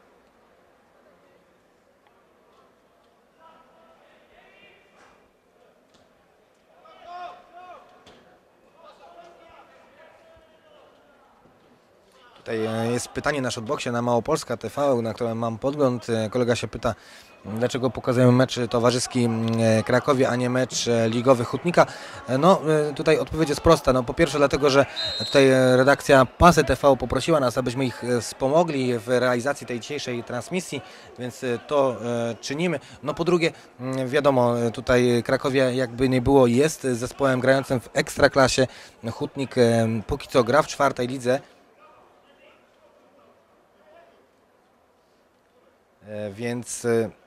Tutaj jest pytanie na Shotboxie, na Małopolska T V, na które mam podgląd. Kolega się pyta, dlaczego pokazujemy mecz towarzyski Krakowie, a nie mecz ligowy Hutnika. No tutaj odpowiedź jest prosta. No po pierwsze dlatego, że tutaj redakcja Pasy T V poprosiła nas, abyśmy ich wspomogli w realizacji tej dzisiejszej transmisji, więc to czynimy. No po drugie, wiadomo, tutaj Krakowie jakby nie było jest zespołem grającym w Ekstraklasie. Hutnik póki co gra w czwartej lidze. Więc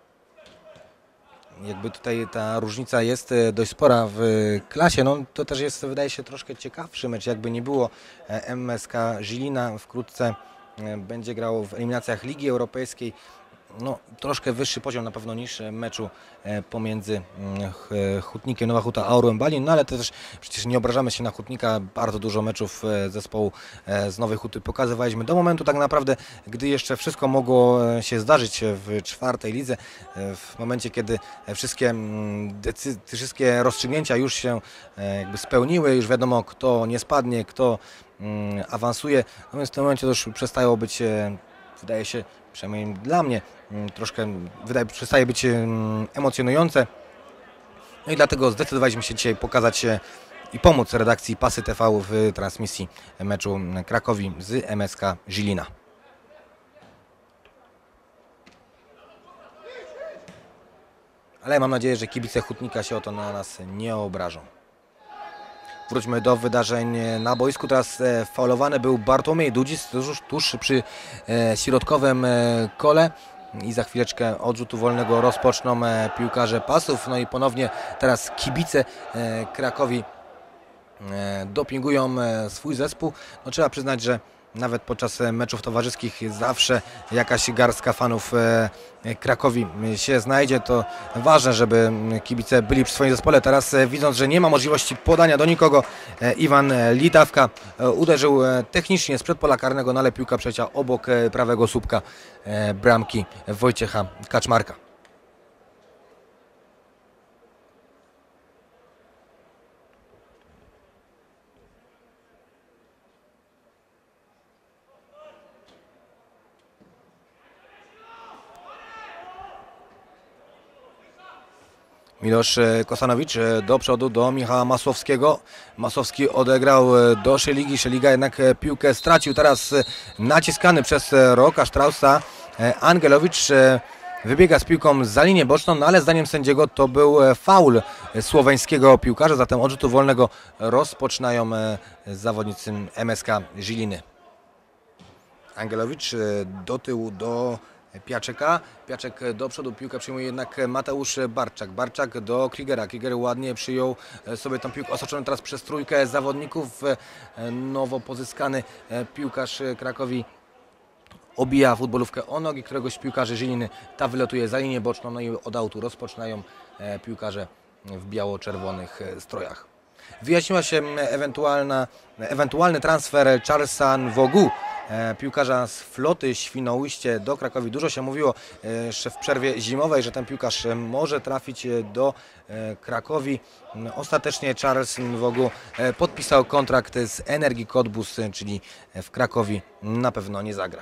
jakby tutaj ta różnica jest dość spora w klasie. No to też jest, wydaje się, troszkę ciekawszy mecz. Jakby nie było, M S K Żilina wkrótce będzie grał w eliminacjach Ligi Europejskiej. No, troszkę wyższy poziom na pewno niż meczu pomiędzy Hutnikiem Nowa Huta a Orłem Balin, no ale to też przecież nie obrażamy się na Hutnika, bardzo dużo meczów zespołu z Nowej Huty pokazywaliśmy do momentu tak naprawdę, gdy jeszcze wszystko mogło się zdarzyć w czwartej lidze, w momencie kiedy wszystkie, decy- wszystkie rozstrzygnięcia już się jakby spełniły, już wiadomo kto nie spadnie, kto awansuje, no więc w tym momencie to już przestało być, wydaje się, przynajmniej dla mnie, troszkę wydaje, przestaje być emocjonujące. No i dlatego zdecydowaliśmy się dzisiaj pokazać i pomóc redakcji Pasy T V w transmisji meczu Krakowi z M S K Żilina. Ale mam nadzieję, że kibice Hutnika się o to na nas nie obrażą. Wróćmy do wydarzeń na boisku. Teraz faulowany był Bartłomiej Dudzis tuż, tuż przy e, środkowym e, kole i za chwileczkę od rzutu wolnego rozpoczną e, piłkarze Pasów. No i ponownie teraz kibice e, Krakowi e, dopingują e, swój zespół. No trzeba przyznać, że nawet podczas meczów towarzyskich zawsze jakaś garstka fanów Krakowi się znajdzie. To ważne, żeby kibice byli przy swoim zespole. Teraz widząc, że nie ma możliwości podania do nikogo, Iwan Litawka uderzył technicznie sprzed pola karnego, no ale piłka przeleciała obok prawego słupka bramki Wojciecha Kaczmarka. Milosz Kosanowicz do przodu do Michała Masłowskiego. Masłowski odegrał do Szyligi. Szyliga jednak piłkę stracił. Teraz naciskany przez Roka Straussa. Angelowicz wybiega z piłką za linię boczną, no ale zdaniem sędziego to był faul słoweńskiego piłkarza. Zatem od rzutu wolnego rozpoczynają zawodnicy M S K Żiliny. Angelowicz do tyłu do Piaczeka. Piaczek do przodu, piłkę przyjmuje jednak Mateusz Barczak. Barczak do Krigera. Kriger ładnie przyjął sobie tą piłkę, osaczony teraz przez trójkę zawodników. Nowo pozyskany piłkarz Krakowi obija futbolówkę o nogi któregoś z piłkarzy Żiliny. Ta wylatuje za linię boczną, no i od autu rozpoczynają piłkarze w biało-czerwonych strojach. Wyjaśniła się ewentualna, ewentualny transfer Charlesa Nwogu, piłkarza z floty Świnoujście do Krakowi. Dużo się mówiło jeszcze w przerwie zimowej, że ten piłkarz może trafić do Krakowi. Ostatecznie Charles Nwogu podpisał kontrakt z Energii Cottbus, czyli w Krakowi na pewno nie zagra.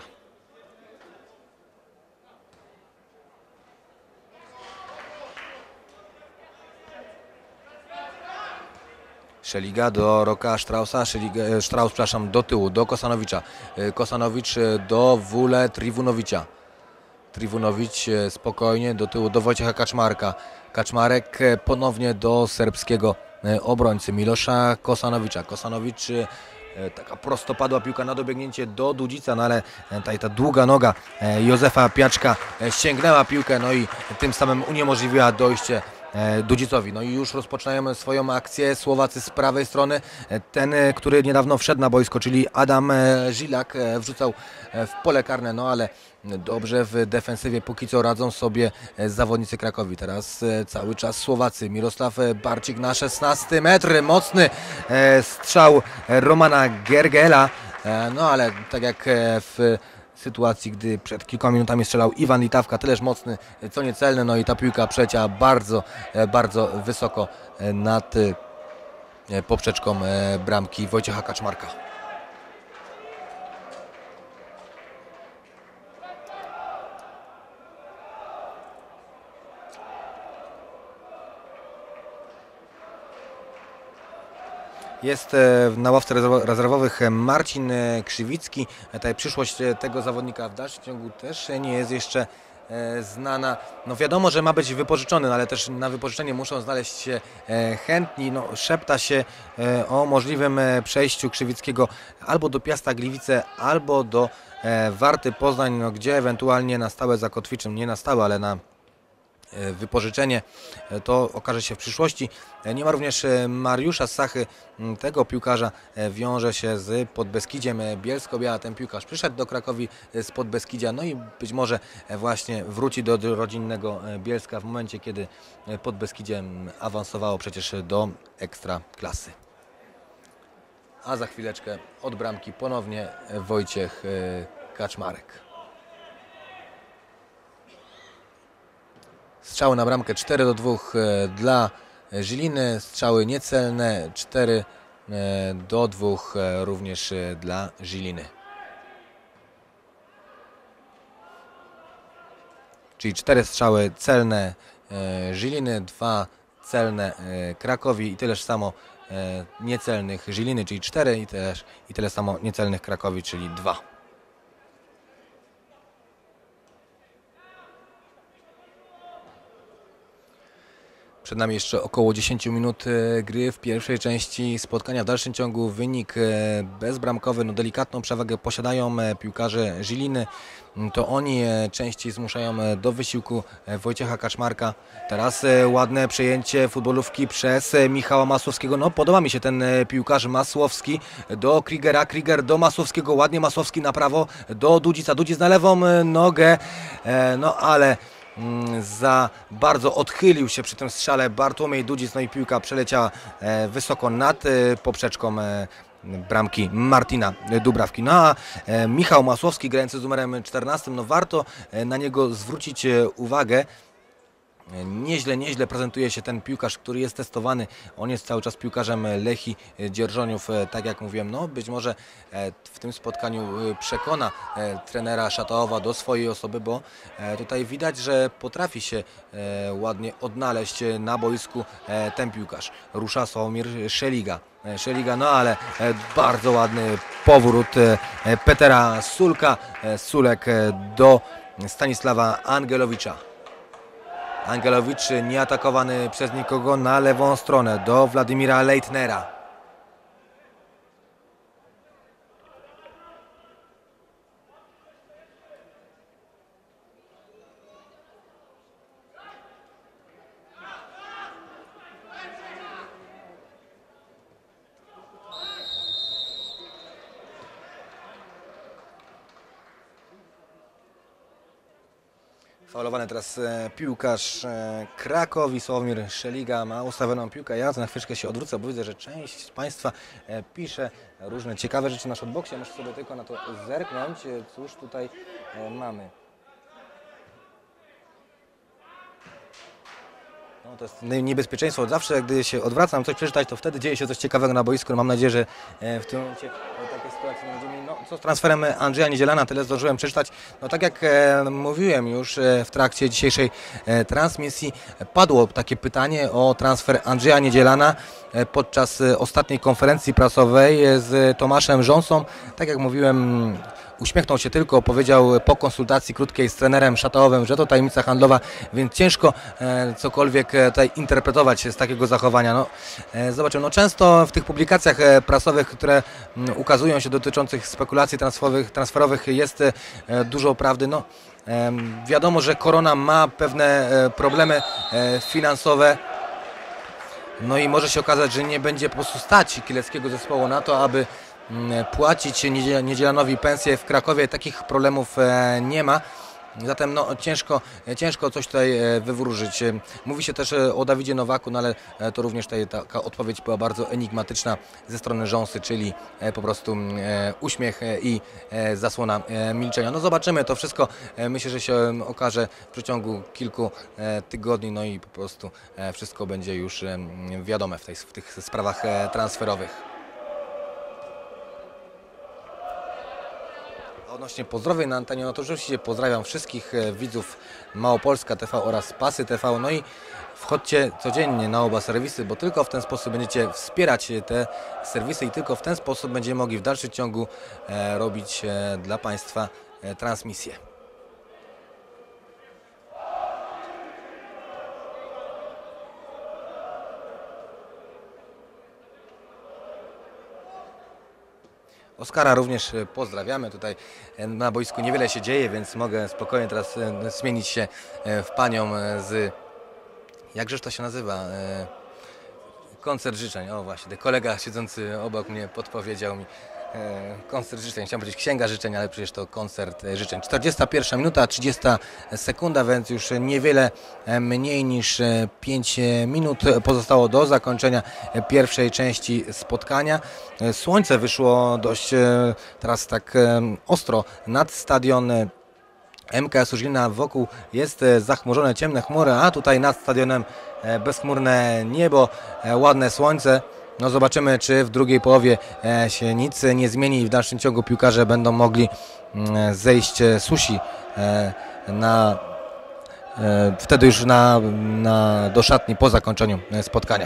Szeliga do Roka Strausa, Szeliga, Strauss, przepraszam, do tyłu, do Kosanowicza. Kosanowicz do Wule Triwunowicza. Triwunowicz spokojnie do tyłu do Wojciecha Kaczmarka. Kaczmarek ponownie do serbskiego obrońcy Milosza Kosanowicza. Kosanowicz, taka prostopadła piłka na dobiegnięcie do Dudzica, no ale ta, ta długa noga Józefa Piaczka sięgnęła piłkę, no i tym samym uniemożliwiła dojście Dudzicowi. No i już rozpoczynają swoją akcję Słowacy z prawej strony. Ten, który niedawno wszedł na boisko, czyli Adam Żilak, wrzucał w pole karne, no ale dobrze w defensywie póki co radzą sobie zawodnicy Krakowi. Teraz cały czas Słowacy. Mirosław Barcik na szesnasty metr. Mocny strzał Romana Gergela. No ale tak jak w sytuacji, gdy przed kilkoma minutami strzelał Iwan Litawka, tyleż mocny, co niecelny, no i ta piłka przeleciała bardzo, bardzo wysoko nad poprzeczką bramki Wojciecha Kaczmarka. Jest na ławce rezerwowych Marcin Krzywicki. Tutaj przyszłość tego zawodnika w dalszym ciągu też nie jest jeszcze znana. No wiadomo, że ma być wypożyczony, no ale też na wypożyczenie muszą znaleźć się chętni. No, szepta się o możliwym przejściu Krzywickiego albo do Piasta Gliwice, albo do Warty Poznań, no, gdzie ewentualnie na stałe zakotwiczy, nie na stałe, ale na wypożyczenie, to okaże się w przyszłości. Nie ma również Mariusza Sachy, tego piłkarza wiąże się z Podbeskidziem Bielsko-Biała. Ten piłkarz przyszedł do Krakowi z Podbeskidzia, no i być może właśnie wróci do rodzinnego Bielska w momencie, kiedy Podbeskidzie awansowało przecież do Ekstraklasy. A za chwileczkę od bramki ponownie Wojciech Kaczmarek. Strzały na bramkę cztery do dwóch dla Żiliny, strzały niecelne cztery do dwóch również dla Żiliny. Czyli cztery strzały celne Żiliny, dwa celne Krakowi i tyleż samo niecelnych Żiliny, czyli cztery i, też, i tyle samo niecelnych Krakowi, czyli dwa. Przed nami jeszcze około dziesięć minut gry w pierwszej części spotkania. W dalszym ciągu wynik bezbramkowy. No, delikatną przewagę posiadają piłkarze Żiliny. To oni częściej zmuszają do wysiłku Wojciecha Kaczmarka. Teraz ładne przejęcie futbolówki przez Michała Masłowskiego. No, podoba mi się ten piłkarz Masłowski do Krigera. Kriger do Masłowskiego. Ładnie Masłowski na prawo do Dudzica. Dudzic na lewą nogę. No ale za bardzo odchylił się przy tym strzale Bartłomiej Dudzic, no i piłka przeleciała wysoko nad poprzeczką bramki Martina Dubrawki. No a Michał Masłowski, grający z numerem czternastym, no warto na niego zwrócić uwagę. Nieźle, nieźle prezentuje się ten piłkarz, który jest testowany. On jest cały czas piłkarzem Lechii Dzierżoniów. Tak jak mówiłem, no być może w tym spotkaniu przekona trenera Szatałowa do swojej osoby, bo tutaj widać, że potrafi się ładnie odnaleźć na boisku ten piłkarz. Rusza Sławomir Szeliga. Szeliga, no ale bardzo ładny powrót Petera Sulka. Sulek do Stanisława Angelowicza. Angelowicz nieatakowany przez nikogo na lewą stronę do Władimira Leitnera. Faulowany teraz e, piłkarz e, Krakowi, Sławomir Szeliga ma ustawioną piłkę. Ja na chwileczkę się odwrócę, bo widzę, że część z Państwa e, pisze różne ciekawe rzeczy na shotboxie. Muszę sobie tylko na to zerknąć, cóż tutaj e, mamy. No, to jest niebezpieczeństwo. Zawsze, gdy się odwracam coś przeczytać, to wtedy dzieje się coś ciekawego na boisku. No, mam nadzieję, że w tym momencie takiej sytuacji nie będziemy mieli. No, co z transferem Andrzeja Niedzielana, tyle zdążyłem przeczytać. No, tak jak e, mówiłem już e, w trakcie dzisiejszej e, transmisji, padło takie pytanie o transfer Andrzeja Niedzielana e, podczas e, ostatniej konferencji prasowej e, z Tomaszem Rząsą. Tak jak mówiłem, uśmiechnął się tylko, powiedział po konsultacji krótkiej z trenerem Szataowym, że to tajemnica handlowa, więc ciężko e, cokolwiek e, tutaj interpretować z takiego zachowania. No, e, zobaczymy, no często w tych publikacjach e, prasowych, które m, ukazują się dotyczących spekulacji transferowych, transferowych jest e, dużo prawdy. No, e, wiadomo, że Korona ma pewne e, problemy e, finansowe. No i może się okazać, że nie będzie po prostu stać kieleckiego zespołu na to, aby płacić Niedzielanowi pensję. W Krakowie takich problemów nie ma. Zatem no, ciężko, ciężko coś tutaj wywróżyć. Mówi się też o Dawidzie Nowaku, no ale to również tutaj taka odpowiedź była bardzo enigmatyczna ze strony Rząsy, czyli po prostu uśmiech i zasłona milczenia. No zobaczymy, to wszystko myślę, że się okaże w przeciągu kilku tygodni, no i po prostu wszystko będzie już wiadome w, tej, w tych sprawach transferowych. Odnośnie pozdrowień na antenie, no to rzeczywiście pozdrawiam wszystkich widzów Małopolska T V oraz Pasy T V. No i wchodźcie codziennie na oba serwisy, bo tylko w ten sposób będziecie wspierać te serwisy i tylko w ten sposób będziemy mogli w dalszym ciągu robić dla Państwa transmisję. Oskara również pozdrawiamy. Tutaj na boisku niewiele się dzieje, więc mogę spokojnie teraz zmienić się w panią z... Jakżeż to się nazywa? Koncert życzeń. O właśnie, kolega siedzący obok mnie podpowiedział mi. Koncert życzeń, chciałem powiedzieć księga życzeń, ale przecież to koncert życzeń. czterdziesta pierwsza minuta, trzydziesta sekunda, więc już niewiele mniej niż pięć minut pozostało do zakończenia pierwszej części spotkania. Słońce wyszło dość teraz tak ostro nad stadion M K S-u Żylina. Wokół jest zachmurzone ciemne chmury, a tutaj nad stadionem bezchmurne niebo, ładne słońce. No zobaczymy, czy w drugiej połowie się nic nie zmieni i w dalszym ciągu piłkarze będą mogli zejść susi na, wtedy już na, na, do szatni po zakończeniu spotkania.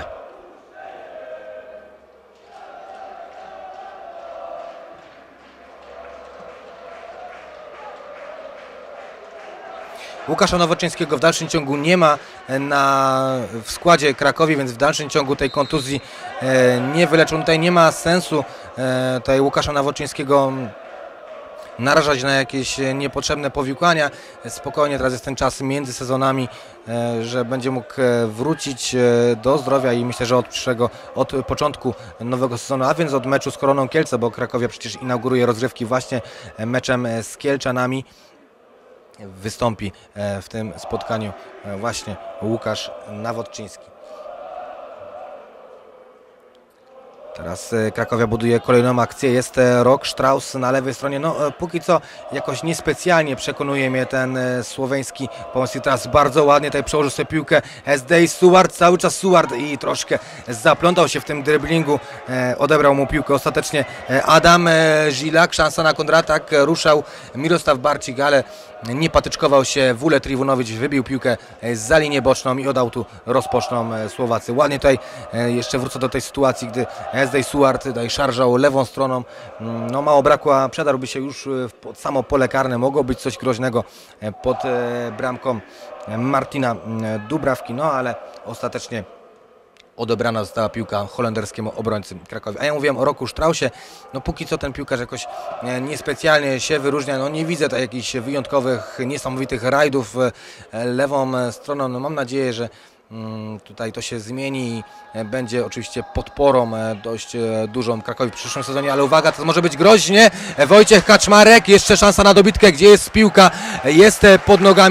Łukasza Nowoczyńskiego w dalszym ciągu nie ma na, w składzie Krakowi, więc w dalszym ciągu tej kontuzji e, nie wyleczą. Tutaj nie ma sensu e, tutaj Łukasza Nowoczyńskiego narażać na jakieś niepotrzebne powikłania. Spokojnie, teraz jest ten czas między sezonami, e, że będzie mógł wrócić e, do zdrowia i myślę, że od przyszłego, od początku nowego sezonu, a więc od meczu z Koroną Kielce, bo Krakowie przecież inauguruje rozgrywki właśnie meczem z Kielczanami. Wystąpi w tym spotkaniu właśnie Łukasz Nawodczyński. Teraz Krakowia buduje kolejną akcję, jest Rok Strauss na lewej stronie. No póki co jakoś niespecjalnie przekonuje mnie ten słoweński pomysł. Teraz bardzo ładnie tutaj przełożył sobie piłkę S D i Suward, cały czas Suward i troszkę zaplątał się w tym dryblingu. Odebrał mu piłkę ostatecznie Adam Żilak, szansa na kontratak, ruszał Mirosław Barcik, ale nie patyczkował się. Wule Triwunowicz wybił piłkę za linię boczną i od autu rozpoczną Słowacy. Ładnie tutaj jeszcze wrócę do tej sytuacji, gdy S D Suward tutaj szarżał lewą stroną. No mało brakło, a przedarłby się już pod samo pole karne. Mogło być coś groźnego pod bramką Martina Dubrawki, no ale ostatecznie odebrana została piłka holenderskiemu obrońcy Krakowi. A ja mówiłem o Roku Straussie. No póki co ten piłkarz jakoś niespecjalnie się wyróżnia. No nie widzę tutaj jakichś wyjątkowych, niesamowitych rajdów lewą stroną. No mam nadzieję, że tutaj to się zmieni i będzie oczywiście podporą dość dużą Krakowi w przyszłym sezonie, ale uwaga, to może być groźnie. Wojciech Kaczmarek, jeszcze szansa na dobitkę, gdzie jest piłka, jest pod nogami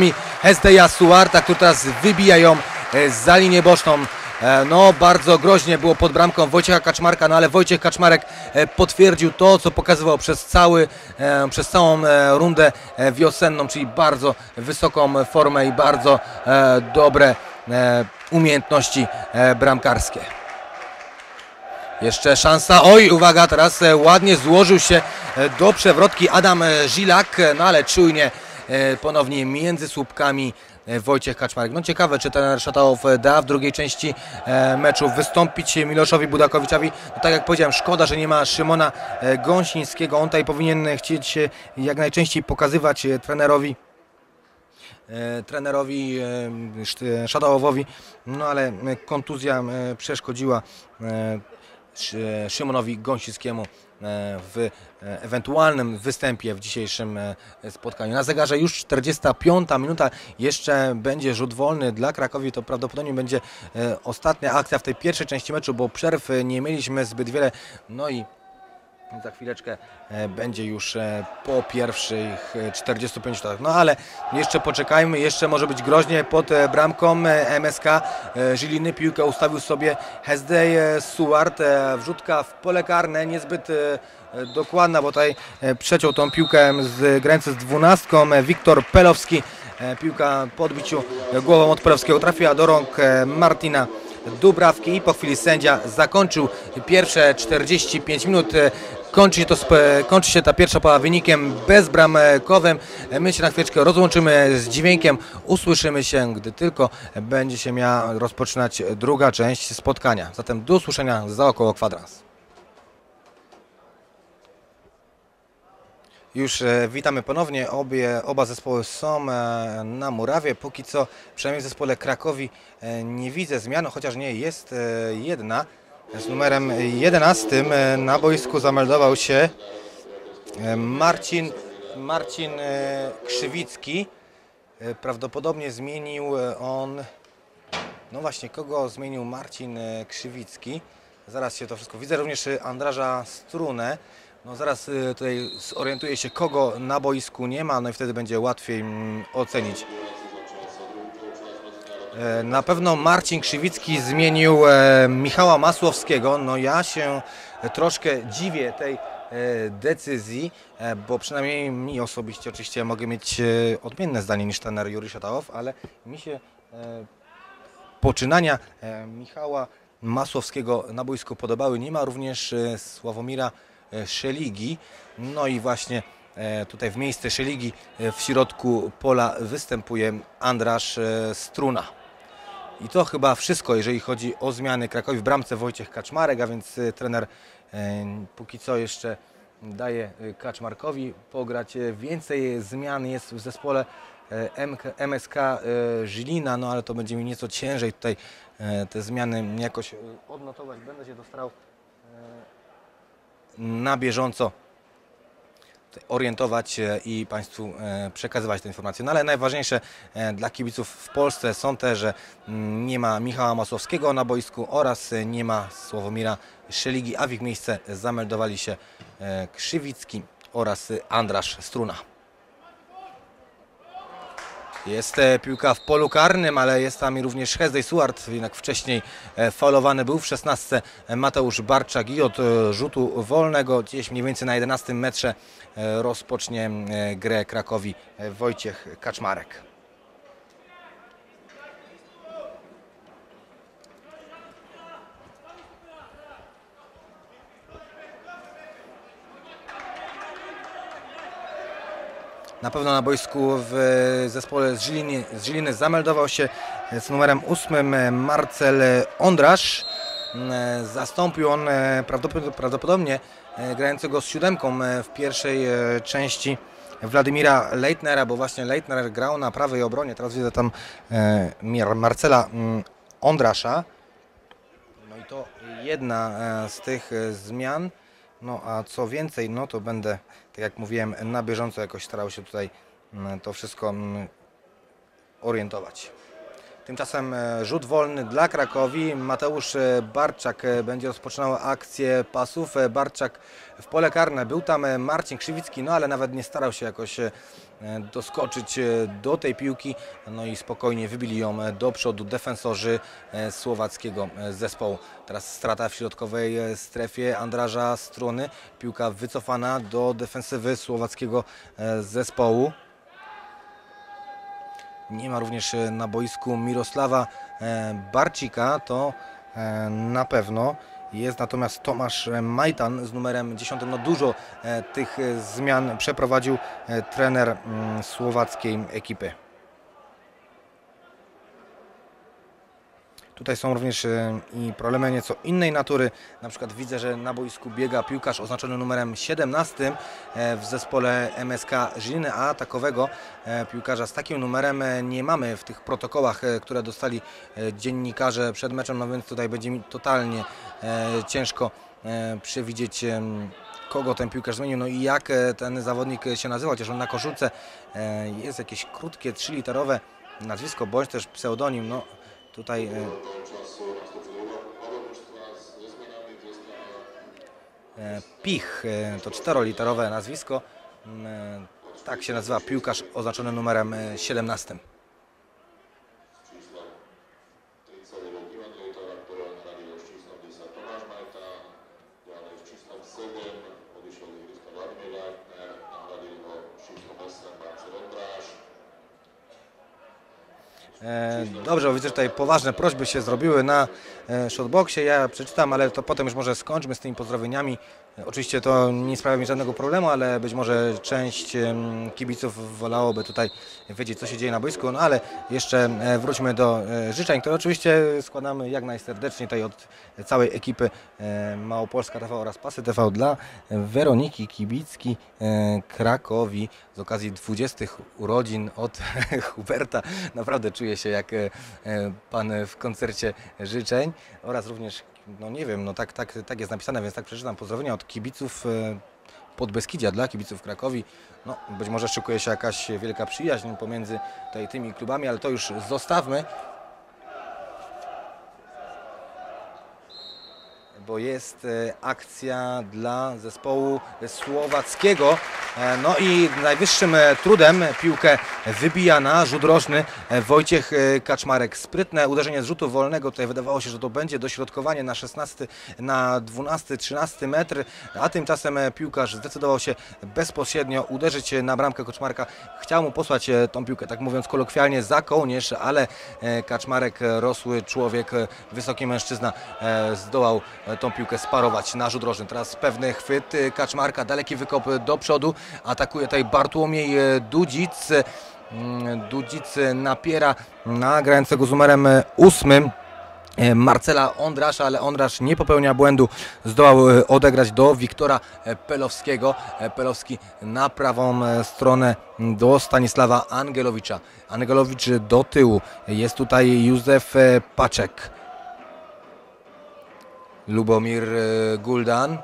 Hezdeja Suarta, który teraz wybija ją za linię boczną. No bardzo groźnie było pod bramką Wojciecha Kaczmarka, no ale Wojciech Kaczmarek potwierdził to, co pokazywał przez, cały, przez całą rundę wiosenną, czyli bardzo wysoką formę i bardzo dobre umiejętności bramkarskie. Jeszcze szansa, oj uwaga, teraz ładnie złożył się do przewrotki Adam Żilak, no ale czujnie ponownie między słupkami Wojciech Kaczmarek. No ciekawe, czy ten Szatałow da w drugiej części meczu wystąpić Miloszowi Budakowiczowi. No tak jak powiedziałem, szkoda, że nie ma Szymona Gąsińskiego. On tutaj powinien chcieć się jak najczęściej pokazywać trenerowi trenerowi Szatałowowi, no ale kontuzja przeszkodziła Szymonowi Gąsińskiemu w ewentualnym występie w dzisiejszym spotkaniu. Na zegarze już czterdziesta piąta minuta, jeszcze będzie rzut wolny dla Krakowi, to prawdopodobnie będzie ostatnia akcja w tej pierwszej części meczu, bo przerw nie mieliśmy zbyt wiele, no i za chwileczkę będzie już po pierwszych czterdziestu pięciu minutach. No ale jeszcze poczekajmy, jeszcze może być groźnie pod bramką M S K Żiliny. Piłkę ustawił sobie Hezdej Suart. Wrzutka w pole karne, niezbyt dokładna, bo tutaj przeciął tą piłkę z granicy z dwunastką Wiktor Pelowski. Piłka po odbiciu głową od Pelowskiego trafiła do rąk Martina Dubrawki i po chwili sędzia zakończył pierwsze czterdzieści pięć minut. Kończy się, to, kończy się ta pierwsza połowa wynikiem bezbramkowym. My się na chwileczkę rozłączymy z dźwiękiem. Usłyszymy się, gdy tylko będzie się miała rozpoczynać druga część spotkania. Zatem do usłyszenia za około kwadrans. Już witamy ponownie, Obie, oba zespoły są na murawie, póki co przynajmniej w zespole Krakowi nie widzę zmian, chociaż nie, jest jedna. Z numerem jedenastym na boisku zameldował się Marcin, Marcin Krzywicki. Prawdopodobnie zmienił on, no właśnie, kogo zmienił Marcin Krzywicki? Zaraz się to wszystko, widzę również Andraża Strunę. No zaraz tutaj zorientuję się, kogo na boisku nie ma, no i wtedy będzie łatwiej ocenić. Na pewno Marcin Krzywicki zmienił Michała Masłowskiego. No ja się troszkę dziwię tej decyzji, bo przynajmniej mi osobiście oczywiście mogę mieć odmienne zdanie niż trener Juri Szatałow, ale mi się poczynania Michała Masłowskiego na boisku podobały. Nie ma również Sławomira Szeligi, no i właśnie tutaj w miejsce Szeligi w środku pola występuje Andraż Struna. I to chyba wszystko, jeżeli chodzi o zmiany Krakowi. W bramce Wojciech Kaczmarek, a więc trener póki co jeszcze daje Kaczmarkowi pograć. Więcej zmian jest w zespole M S K Żilina, no ale to będzie mi nieco ciężej tutaj te zmiany jakoś odnotować. Będę się dostarał na bieżąco orientować i Państwu przekazywać te informacje. No ale najważniejsze dla kibiców w Polsce są te, że nie ma Michała Masłowskiego na boisku oraz nie ma Sławomira Szeligi, a w ich miejsce zameldowali się Krzywicki oraz Andraż Struna. Jest piłka w polu karnym, ale jest tam również Hezdej Suart, jednak wcześniej faulowany był w szesnastce Mateusz Barczak i od rzutu wolnego gdzieś mniej więcej na jedenastym metrze rozpocznie grę Krakowi Wojciech Kaczmarek. Na pewno na boisku w zespole z Żiliny, z Żiliny zameldował się z numerem ósmym Marcel Ondrasz. Zastąpił on prawdopodobnie grającego z siódemką w pierwszej części Władimira Leitnera, bo właśnie Leitner grał na prawej obronie. Teraz widzę tam Marcela Ondrasza. No i to jedna z tych zmian. No a co więcej, no to będę, tak jak mówiłem, na bieżąco jakoś starał się tutaj to wszystko orientować. Tymczasem rzut wolny dla Krakowi. Mateusz Barczak będzie rozpoczynał akcję pasów. Barczak w pole karne. Był tam Marcin Krzywicki, no ale nawet nie starał się jakoś doskoczyć do tej piłki. No i spokojnie wybili ją do przodu defensorzy słowackiego zespołu. Teraz strata w środkowej strefie Andraża Struny. Piłka wycofana do defensywy słowackiego zespołu. Nie ma również na boisku Mirosława Barcika, to na pewno. Jest natomiast Tomasz Majtan z numerem dziesiątym. No dużo tych zmian przeprowadził trener słowackiej ekipy. Tutaj są również i problemy nieco innej natury. Na przykład widzę, że na boisku biega piłkarz oznaczony numerem siedemnastym w zespole M S K Żiliny, a takowego piłkarza z takim numerem nie mamy w tych protokołach, które dostali dziennikarze przed meczem, no więc tutaj będzie mi totalnie ciężko przewidzieć, kogo ten piłkarz zmienił, no i jak ten zawodnik się nazywa, chociaż on na koszulce jest jakieś krótkie, trzyliterowe nazwisko, bądź też pseudonim. No tutaj Pich, to czteroliterowe nazwisko, tak się nazywa piłkarz oznaczony numerem siedemnastym. Dobrze, bo widzę, że tutaj poważne prośby się zrobiły na shotboxie. Ja przeczytam, ale to potem już może skończmy z tymi pozdrowieniami. Oczywiście to nie sprawia mi żadnego problemu, ale być może część kibiców wolałoby tutaj wiedzieć, co się dzieje na boisku. No ale jeszcze wróćmy do życzeń, które oczywiście składamy jak najserdeczniej tutaj od całej ekipy Małopolska T V oraz Pasy T V dla Weroniki Kibicki Krakowi z okazji dwudziestych urodzin od Huberta. Naprawdę czuję się jak pan w koncercie życzeń oraz również, no nie wiem, no tak, tak, tak jest napisane, więc tak przeczytam. Pozdrowienia od kibiców Podbeskidzia dla kibiców Krakowi. No, być może szykuje się jakaś wielka przyjaźń pomiędzy tutaj tymi klubami, ale to już zostawmy, bo jest akcja dla zespołu słowackiego. No i najwyższym trudem piłkę wybija na rzut rożny Wojciech Kaczmarek. Sprytne uderzenie z rzutu wolnego. Tutaj wydawało się, że to będzie dośrodkowanie na szesnasty, na dwunasty, trzynasty metr, a tymczasem piłkarz zdecydował się bezpośrednio uderzyć na bramkę Kaczmarka. Chciał mu posłać tą piłkę, tak mówiąc kolokwialnie, za kołnierz, ale Kaczmarek, rosły człowiek, wysoki mężczyzna, zdołał tą piłkę sparować na rzut rożny. Teraz pewny chwyt Kaczmarka, daleki wykop do przodu. Atakuje tutaj Bartłomiej Dudzic. Dudzic napiera na grającego z numerem ósmym Marcela Ondrasza, ale Ondrasz nie popełnia błędu. Zdołał odegrać do Wiktora Pelowskiego. Pelowski na prawą stronę do Stanisława Angelowicza. Angelowicz do tyłu. Jest tutaj Józef Paczek. Lubomir Guldan.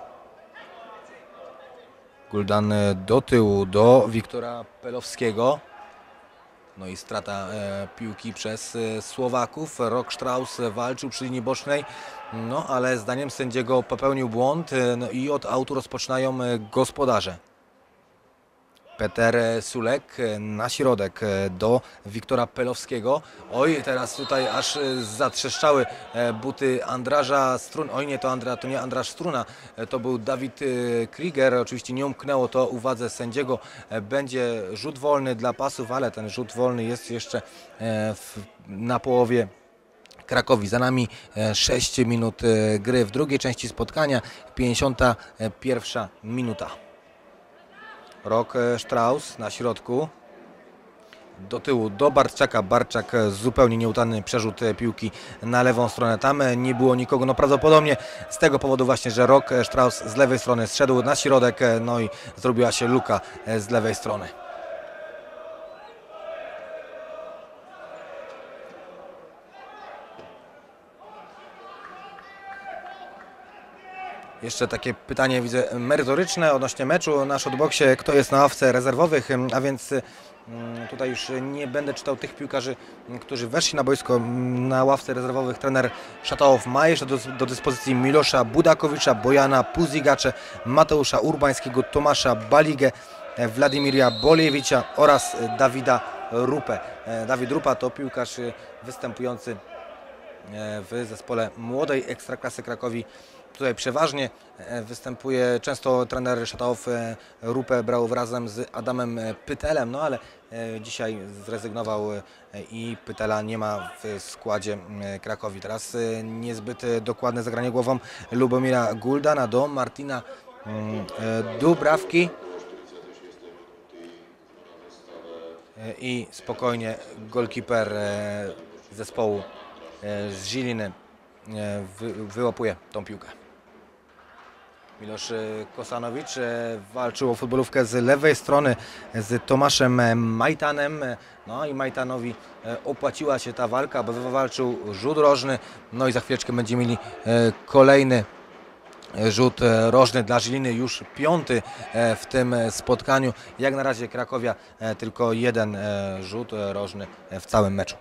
Guldan do tyłu do Wiktora Pelowskiego. No i strata e, piłki przez e, Słowaków. Rok Strauss walczył przy linii bocznej, no ale zdaniem sędziego popełnił błąd, e, no i od autu rozpoczynają e, gospodarze. Peter Sulek na środek do Wiktora Pelowskiego. Oj, teraz tutaj aż zatrzeszczały buty Andraża Strun. Oj nie, to, Andra, to nie Andraż Struna, to był Dawid Krieger. Oczywiście nie umknęło to uwadze sędziego. Będzie rzut wolny dla pasów, ale ten rzut wolny jest jeszcze w, na połowie Krakowi. Za nami sześć minut gry w drugiej części spotkania, pięćdziesiąta pierwsza minuta. Rok Strauss na środku, do tyłu do Barczaka. Barczak zupełnie nieudany przerzut piłki na lewą stronę. Tam nie było nikogo, no prawdopodobnie z tego powodu właśnie, że Rok Strauss z lewej strony zszedł na środek, no i zrobiła się luka z lewej strony. Jeszcze takie pytanie, widzę, merytoryczne odnośnie meczu na shotboxie. Kto jest na ławce rezerwowych, a więc Tutaj już nie będę czytał tych piłkarzy, którzy weszli na boisko. Na ławce rezerwowych trener Szatałow ma jeszcze do, do dyspozycji Milosza Budakowicza, Bojana Puzigacze, Mateusza Urbańskiego, Tomasza Baligę, Władimira Boliewicza oraz Dawida Rupę. Dawid Rupa to piłkarz występujący w zespole młodej Ekstraklasy Krakowi. Tutaj przeważnie występuje, często trener Szatałow Rupę brał razem z Adamem Pytelem, no ale dzisiaj zrezygnował i Pytela nie ma w składzie Krakowi. Teraz niezbyt dokładne zagranie głową Lubomira Guldana do Martina Dubrawki. I spokojnie golkiper zespołu z Żiliny wyłapuje tą piłkę. Milosz Kosanowicz walczył o futbolówkę z lewej strony z Tomaszem Majtanem. No i Majtanowi opłaciła się ta walka, bo wywalczył rzut rożny. No i za chwileczkę będziemy mieli kolejny rzut rożny dla Żiliny, już piąty w tym spotkaniu. Jak na razie Krakowia tylko jeden rzut rożny w całym meczu.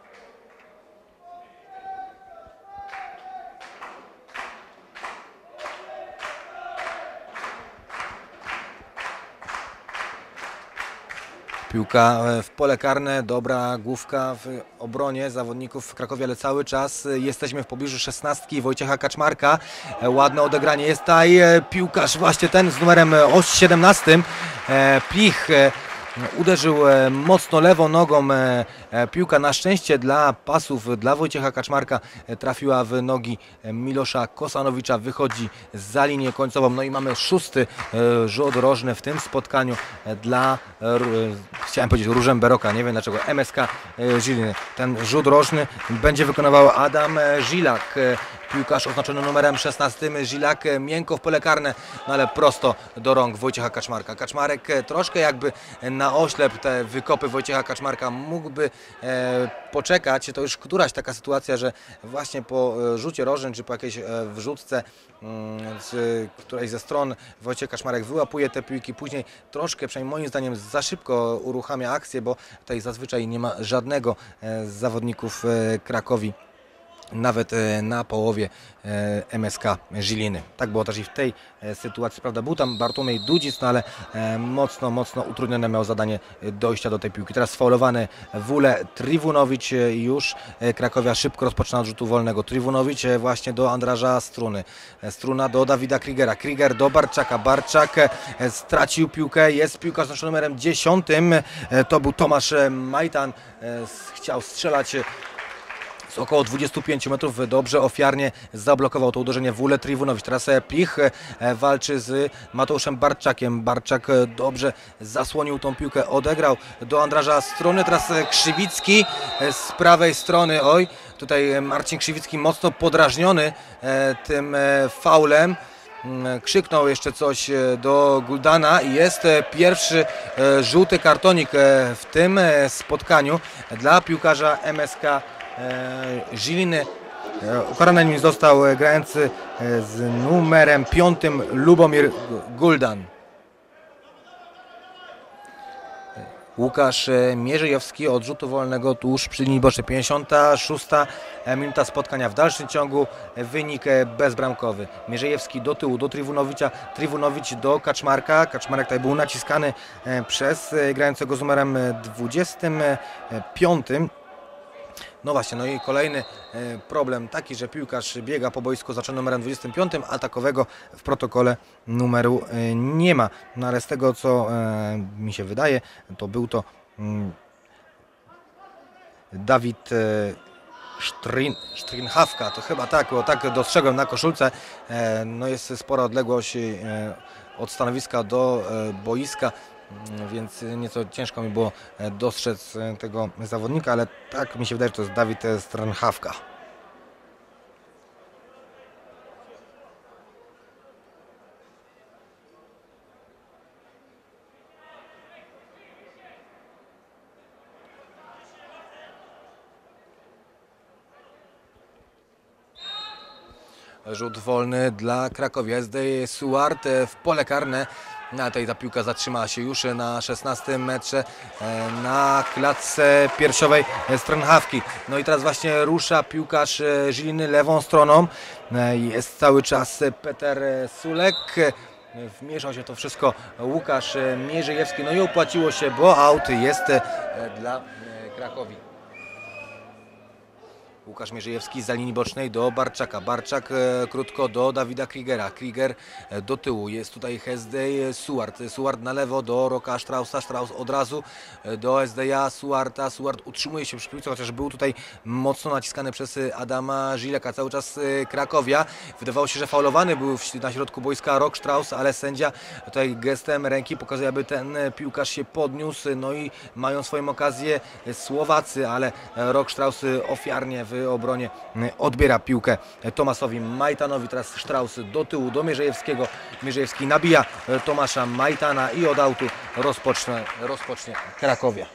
Piłka w pole karne, dobra główka w obronie zawodników Krakowia, ale cały czas jesteśmy w pobliżu szesnastki Wojciecha Kaczmarka. Ładne odegranie jest tutaj, piłkarz właśnie ten z numerem siedemnastym, Plich, uderzył mocno lewą nogą, piłka na szczęście dla pasów, dla Wojciecha Kaczmarka trafiła w nogi Milosza Kosanowicza, wychodzi za linię końcową. No i mamy szósty rzut rożny w tym spotkaniu dla, chciałem powiedzieć Różem Beroka, nie wiem dlaczego, M S K Żiliny. Ten rzut rożny będzie wykonywał Adam Żilak, piłkarz oznaczony numerem szesnastym. Żilak miękko w pole karne, no ale prosto do rąk Wojciecha Kaczmarka. Kaczmarek troszkę jakby na oślep te wykopy Wojciecha Kaczmarka mógłby e, poczekać. To już któraś taka sytuacja, że właśnie po rzucie rożnym czy po jakiejś e, wrzutce mm, z którejś ze stron Wojciech Kaczmarek wyłapuje te piłki. Później troszkę, przynajmniej moim zdaniem, za szybko uruchamia akcję, bo tutaj zazwyczaj nie ma żadnego e, z zawodników e, Krakowi nawet na połowie M S K Żiliny. Tak było też i w tej sytuacji, prawda, był tam Bartłomiej Dudzic, no ale mocno, mocno utrudnione miał zadanie dojścia do tej piłki. Teraz sfaulowany Wule Triwunowicz, już Krakowia szybko rozpoczyna od rzutu wolnego. Triwunowicz właśnie do Andraża Struny. Struna do Dawida Krigera. Kriger do Barczaka. Barczak stracił piłkę, jest piłkarz z numerem dziesiątym. To był Tomasz Majtan. Chciał strzelać z około dwudziestu pięciu metrów, dobrze, ofiarnie zablokował to uderzenie Wule Triwunowicz. Teraz Plich walczy z Mateuszem Barczakiem. Barczak dobrze zasłonił tą piłkę, odegrał do Andraża Struny. Teraz Krzywicki z prawej strony. Oj, tutaj Marcin Krzywicki mocno podrażniony tym faulem. Krzyknął jeszcze coś do Guldana i jest pierwszy żółty kartonik w tym spotkaniu dla piłkarza M S K Żiliny. Ukarany nim został grający z numerem piątym Lubomir Guldan. Łukasz Mierzejewski od rzutu wolnego tuż przy linii bocznej. pięćdziesiąta szósta minuta spotkania. W dalszym ciągu wynik bezbramkowy. Mierzejewski do tyłu, do Triwunowicza. Triwunowicz do Kaczmarka. Kaczmarek tutaj był naciskany przez grającego z numerem dwudziestym piątym. No właśnie, no i kolejny problem taki, że piłkarz biega po boisku z numerem dwudziestym piątym, a takowego w protokole numeru nie ma. No ale z tego, co mi się wydaje, to był to Dawid Sztrin, Sztrinhawka, to chyba tak, bo tak dostrzegłem na koszulce. No jest spora odległość od stanowiska do boiska, więc nieco ciężko mi było dostrzec tego zawodnika, ale tak mi się wydaje, że to jest Dawid Stranchawka. Rzut wolny dla Krakowia. Zdaje Suart w pole karne. No, ale tutaj ta piłka zatrzymała się już na szesnastym metrze na klatce piersiowej strony Hawki. No i teraz właśnie rusza piłkarz Żiliny lewą stroną. Jest cały czas Peter Sulek. Wmieszał się to wszystko Łukasz Mierzejewski. No i opłaciło się, bo aut jest dla Krakowi. Łukasz Mierzejewski z linii bocznej do Barczaka. Barczak e, krótko do Dawida Krigera. Kriger e, do tyłu. Jest tutaj Hesdej Suart. Suart na lewo do Roka Strausa. Strauss od razu e, do Hesdeja Suarta. Suart utrzymuje się przy piłce, chociaż był tutaj mocno naciskany przez Adama Żileka. Cały czas e, Krakowia. Wydawało się, że faulowany był w, na środku boiska Rok Strauss, ale sędzia tutaj gestem ręki pokazuje, aby ten piłkarz się podniósł. No i mają swoją okazję Słowacy, ale Rok Strauss ofiarnie w obronie odbiera piłkę Tomasowi Majtanowi. Teraz Strauss do tyłu do Mierzejewskiego. Mierzejewski nabija Tomasza Majtana i od autu rozpocznie, rozpocznie Krakowia.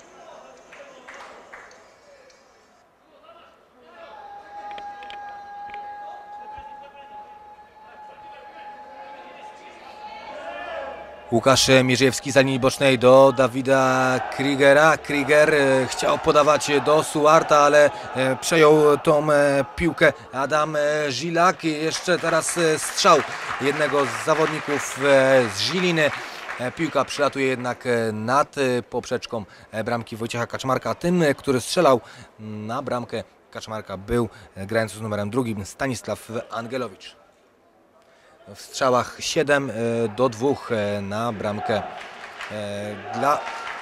Łukasz Mierzejewski za linii bocznej do Dawida Krigera. Kriger chciał podawać do Suarta, ale przejął tą piłkę Adam Żilak. Jeszcze teraz strzał jednego z zawodników z Żiliny. Piłka przylatuje jednak nad poprzeczką bramki Wojciecha Kaczmarka. Tym, który strzelał na bramkę Kaczmarka, był grający z numerem drugim Stanisław Angelowicz. W strzałach siedem do dwóch na bramkę dla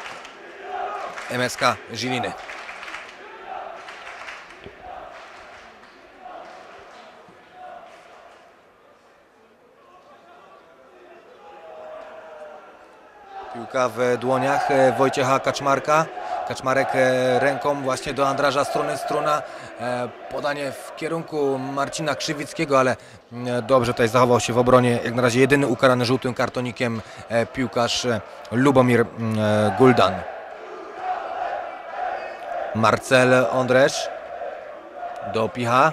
M S K Żiliny. Piłka w dłoniach Wojciecha Kaczmarka. Kaczmarek ręką właśnie do Andraża Struny. Struna, podanie w kierunku Marcina Krzywickiego, ale dobrze tutaj zachował się w obronie. Jak na razie jedyny ukarany żółtym kartonikiem piłkarz Lubomir Guldan. Marcel Ondresz do Picha.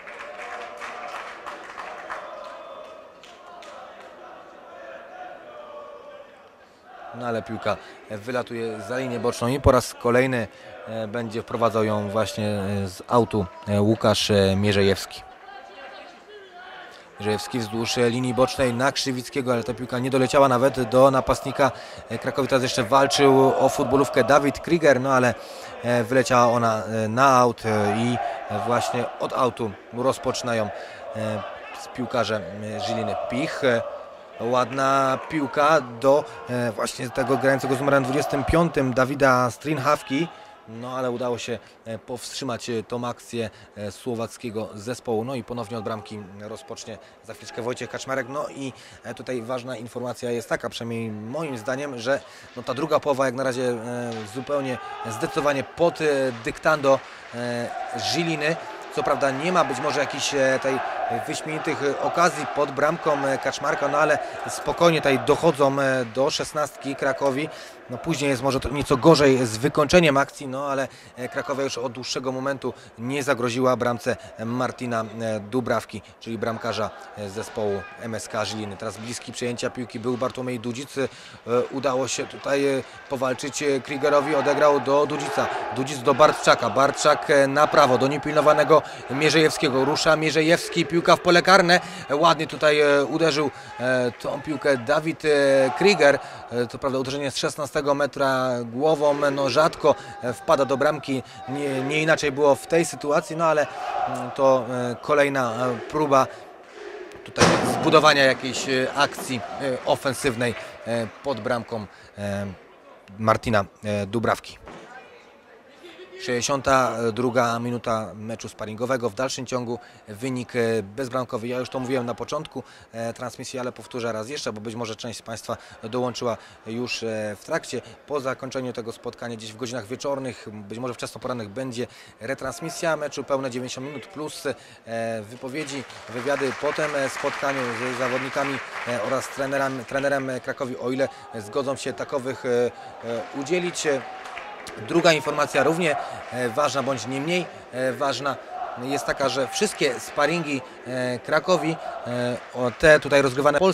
No ale piłka wylatuje za linię boczną i po raz kolejny będzie wprowadzał ją właśnie z autu Łukasz Mierzejewski. Mierzejewski wzdłuż linii bocznej na Krzywickiego, ale ta piłka nie doleciała nawet do napastnika Krakowi. Teraz jeszcze walczył o futbolówkę Dawid Kriger, no ale wyleciała ona na aut i właśnie od autu rozpoczynają piłkarze Żiliny. Pich. Ładna piłka do e, właśnie tego grającego z numerem dwudziestym piątym Dawida Strinhawki. No ale udało się powstrzymać tą akcję słowackiego zespołu. No i ponownie od bramki rozpocznie za chwileczkę Wojciech Kaczmarek. No i tutaj ważna informacja jest taka, przynajmniej moim zdaniem, że no ta druga połowa jak na razie zupełnie zdecydowanie pod dyktando Żiliny. Co prawda nie ma być może jakichś tej wyśmienitych okazji pod bramką Kaczmarka, no ale spokojnie tutaj dochodzą do szesnastki Krakowi. No później jest może to nieco gorzej z wykończeniem akcji, no ale Krakowia już od dłuższego momentu nie zagroziła bramce Martina Dubrawki, czyli bramkarza zespołu M S K Żiliny. Teraz bliski przejęcia piłki był Bartłomiej Dudzic. Udało się tutaj powalczyć Krigerowi, odegrał do Dudzica. Dudzic do Bartczaka. Bartczak na prawo do niepilnowanego Mierzejewskiego. Rusza Mierzejewski, piłka w pole karne. Ładnie tutaj uderzył tą piłkę Dawid Kriger. To prawda uderzenie z szesnastego metra głową, no rzadko wpada do bramki, nie, nie inaczej było w tej sytuacji, no ale to kolejna próba tutaj zbudowania jakiejś akcji ofensywnej pod bramką Martina Dubrawki. sześćdziesiąta druga minuta meczu sparingowego. W dalszym ciągu wynik bezbramkowy. Ja już to mówiłem na początku transmisji, ale powtórzę raz jeszcze, bo być może część z Państwa dołączyła już w trakcie. Po zakończeniu tego spotkania gdzieś w godzinach wieczornych, być może wczesnoporannych, będzie retransmisja meczu, pełne dziewięćdziesiąt minut plus wypowiedzi, wywiady po tym spotkaniu z zawodnikami oraz trenerem, trenerem Krakowi, o ile zgodzą się takowych udzielić. Druga informacja równie ważna, bądź nie mniej ważna, jest taka, że wszystkie sparingi Krakowi, te tutaj rozgrywane w Polsce,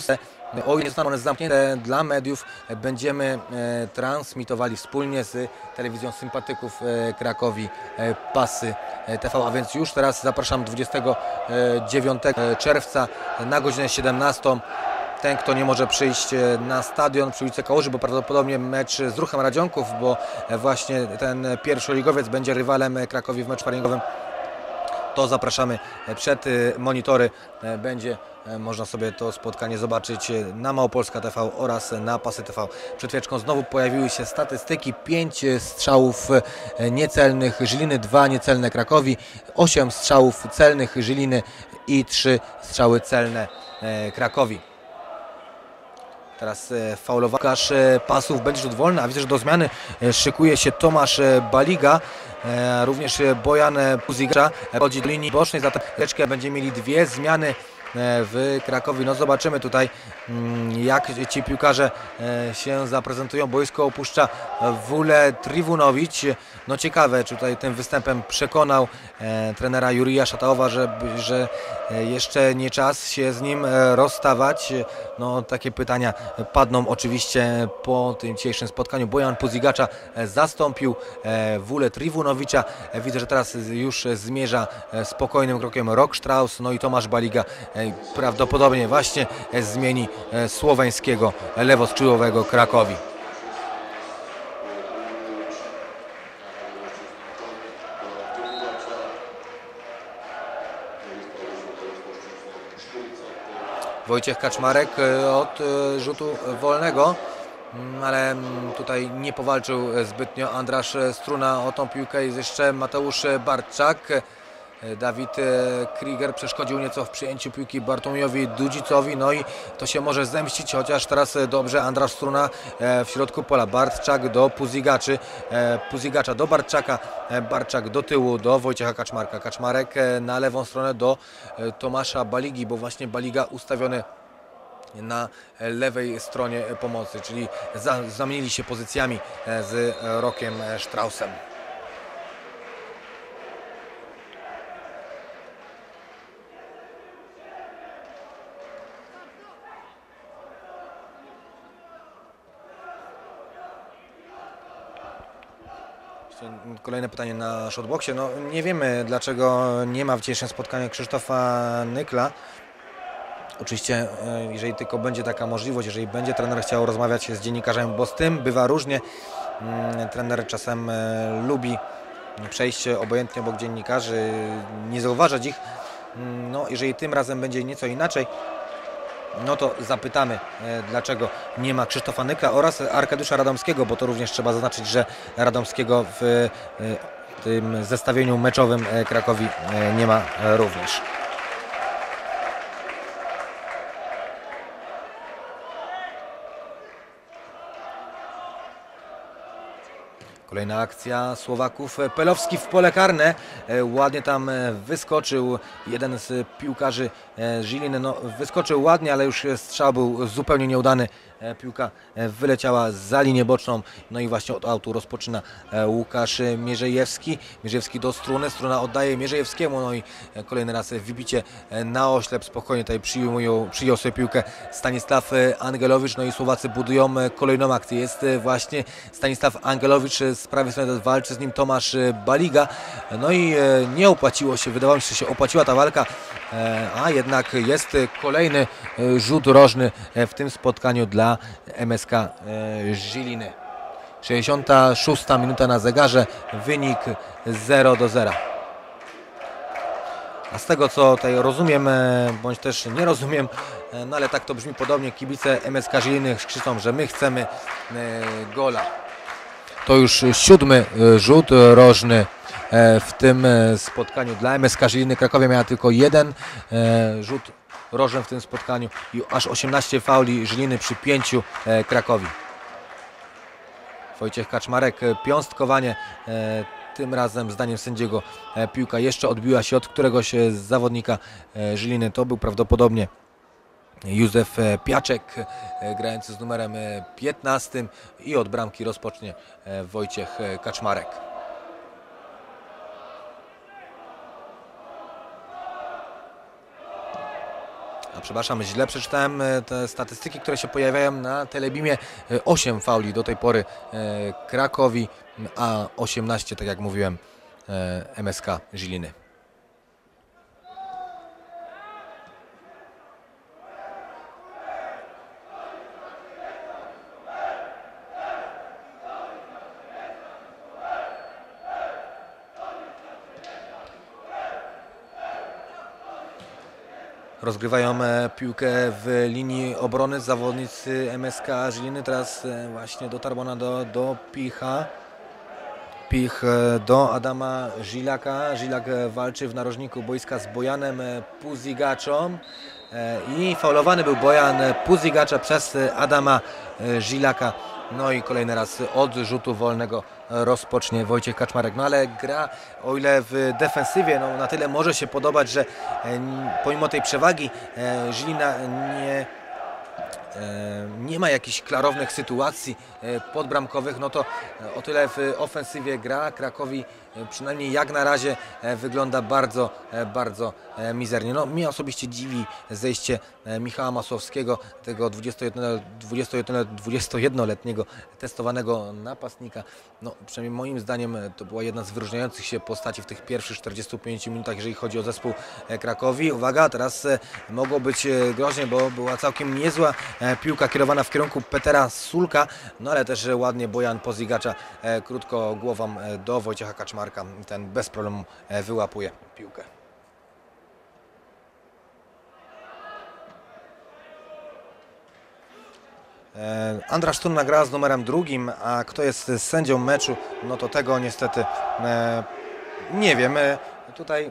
O ile zostaną one zamknięte dla mediów, będziemy transmitowali wspólnie z telewizją sympatyków Krakowi Pasy T V, a więc już teraz zapraszam dwudziestego dziewiątego czerwca na godzinę siedemnastą. Ten, kto nie może przyjść na stadion przy ulicy Kałuży, bo prawdopodobnie mecz z Ruchem Radzionków, bo właśnie ten pierwszoligowiec będzie rywalem Krakowi w meczu sparingowym, to zapraszamy przed monitory. Będzie można sobie to spotkanie zobaczyć na Małopolska T V oraz na Pasy T V. Przed chwileczką znowu pojawiły się statystyki. pięć strzałów niecelnych Żyliny, dwa niecelne Krakowi, osiem strzałów celnych Żyliny i trzy strzały celne Krakowi. Teraz faulował Łukasz Pasów, będzie rzut wolny, a widzę, że do zmiany szykuje się Tomasz Baliga, również Bojan Puzigacza chodzi do linii bocznej, zatem leczkę będziemy mieli dwie zmiany w Krakowie. No zobaczymy tutaj, jak ci piłkarze się zaprezentują. Boisko opuszcza Wule Triwunowicz. No ciekawe, czy tutaj tym występem przekonał trenera Jurija Szatałowa, że, że jeszcze nie czas się z nim rozstawać. No takie pytania padną oczywiście po tym dzisiejszym spotkaniu. Bojan Puzigacza zastąpił Wule Triwunowicza. Widzę, że teraz już zmierza spokojnym krokiem Rok Strauss, no i Tomasz Baliga prawdopodobnie właśnie zmieni słoweńskiego lewoskrzydłowego Krakowi. Wojciech Kaczmarek od rzutu wolnego, ale tutaj nie powalczył zbytnio Andrasz Struna o tą piłkę. Jest jeszcze Mateusz Bartczak. Dawid Krieger przeszkodził nieco w przyjęciu piłki Bartłomiejowi Dudzicowi, no i to się może zemścić, chociaż teraz dobrze Andrasz Struna w środku pola. Bartczak do Puzigaczy, Puzigacza do Bartczaka, Bartczak do tyłu do Wojciecha Kaczmarka. Kaczmarek na lewą stronę do Tomasza Baligi, bo właśnie Baliga ustawiony na lewej stronie pomocy, czyli zamienili się pozycjami z Rokiem Straussem. Kolejne pytanie na shotboxie. No, nie wiemy, dlaczego nie ma w dzisiejszym spotkaniu Krzysztofa Nykla. Oczywiście, jeżeli tylko będzie taka możliwość, jeżeli będzie trener chciał rozmawiać z dziennikarzem, bo z tym bywa różnie. Trener czasem lubi przejść obojętnie obok dziennikarzy, nie zauważać ich. No, jeżeli tym razem będzie nieco inaczej, no to zapytamy, dlaczego nie ma Krzysztofa Nykla oraz Arkadiusza Radomskiego, bo to również trzeba zaznaczyć, że Radomskiego w tym zestawieniu meczowym Krakowi nie ma również. Kolejna akcja Słowaków. Pelowski w pole karne. Ładnie tam wyskoczył jeden z piłkarzy Żyliny. No, wyskoczył ładnie, ale już strzał był zupełnie nieudany. Piłka wyleciała za linię boczną. No i właśnie od autu rozpoczyna Łukasz Mierzejewski. Mierzejewski do Struny. Struna oddaje Mierzejewskiemu. No i kolejny raz wybicie na oślep. Spokojnie tutaj przyjmują, przyjął sobie piłkę Stanisław Angelowicz. No i Słowacy budują kolejną akcję. Jest właśnie Stanisław Angelowicz z prawej strony, walczy z nim Tomasz Baliga. No i nie opłaciło się, wydawało mi się, że się opłaciła ta walka, a jednak jest kolejny rzut rożny w tym spotkaniu dla M S K Żyliny. sześćdziesiąta szósta minuta na zegarze, wynik zero do zera. A z tego, co tutaj rozumiem, bądź też nie rozumiem, no ale tak to brzmi podobnie, kibice M S K Żyliny krzyczą, że my chcemy gola. To już siódmy rzut rożny w tym spotkaniu dla M S K Żyliny. Krakowie miała tylko jeden rzut rożny w tym spotkaniu i aż osiemnaście fauli Żyliny przy pięciu Krakowi. Wojciech Kaczmarek, piąstkowanie. Tym razem zdaniem sędziego piłka jeszcze odbiła się od któregoś z zawodnika Żyliny. To był prawdopodobnie Józef Piaczek, grający z numerem piętnastym, i od bramki rozpocznie Wojciech Kaczmarek. A przepraszam, źle przeczytałem te statystyki, które się pojawiają na Telebimie. osiem fauli do tej pory Krakowi, a osiemnaście, tak jak mówiłem, M S K Żiliny. Rozgrywają piłkę w linii obrony zawodnicy M S K Żiliny. Teraz właśnie dotarła ona do, do Picha. Pich do Adama Żilaka. Żilak walczy w narożniku boiska z Bojanem Puzigaczą. I faulowany był Bojan Puzigacza przez Adama Żilaka. No i kolejny raz od rzutu wolnego rozpocznie Wojciech Kaczmarek. No ale gra, o ile w defensywie no, na tyle może się podobać, że pomimo tej przewagi Żilina nie, nie ma jakichś klarownych sytuacji podbramkowych, no to o tyle w ofensywie gra Krakowi przynajmniej jak na razie wygląda bardzo, bardzo mizernie. No, mnie osobiście dziwi zejście Michała Masłowskiego, tego dwudziestojednoletniego testowanego napastnika. No, przynajmniej moim zdaniem to była jedna z wyróżniających się postaci w tych pierwszych czterdziestu pięciu minutach, jeżeli chodzi o zespół Krakowi. Uwaga, teraz mogło być groźnie, bo była całkiem niezła piłka kierowana w kierunku Petera Sulka, no ale też ładnie Bojan Pozigacza krótko głową do Wojciecha Kaczmarka. Ten bez problemu wyłapuje piłkę. Andra Szturna gra z numerem drugim, a kto jest sędzią meczu, no to tego niestety nie wiem. Tutaj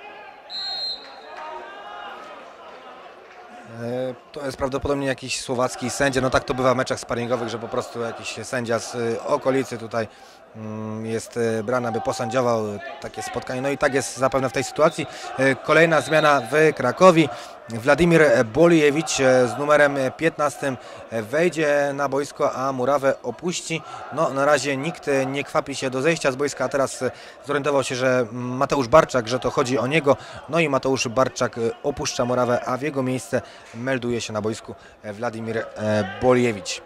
to jest prawdopodobnie jakiś słowacki sędzia. No tak to bywa w meczach sparingowych, że po prostu jakiś sędzia z okolicy tutaj jest brany, aby posędziował takie spotkanie. No i tak jest zapewne w tej sytuacji. Kolejna zmiana w Krakowi. Władimir Bolijewicz z numerem piętnastym wejdzie na boisko, a murawę opuści. No na razie nikt nie kwapi się do zejścia z boiska, a teraz zorientował się, że Mateusz Barczak, że to chodzi o niego. No i Mateusz Barczak opuszcza murawę, a w jego miejsce melduje się na boisku Władimir Bolijewicz.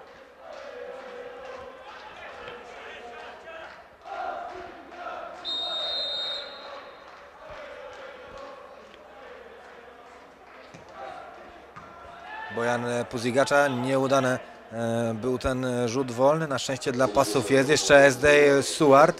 Bojan Puzigacza, nieudany był ten rzut wolny, na szczęście dla pasów jest jeszcze S D Suart.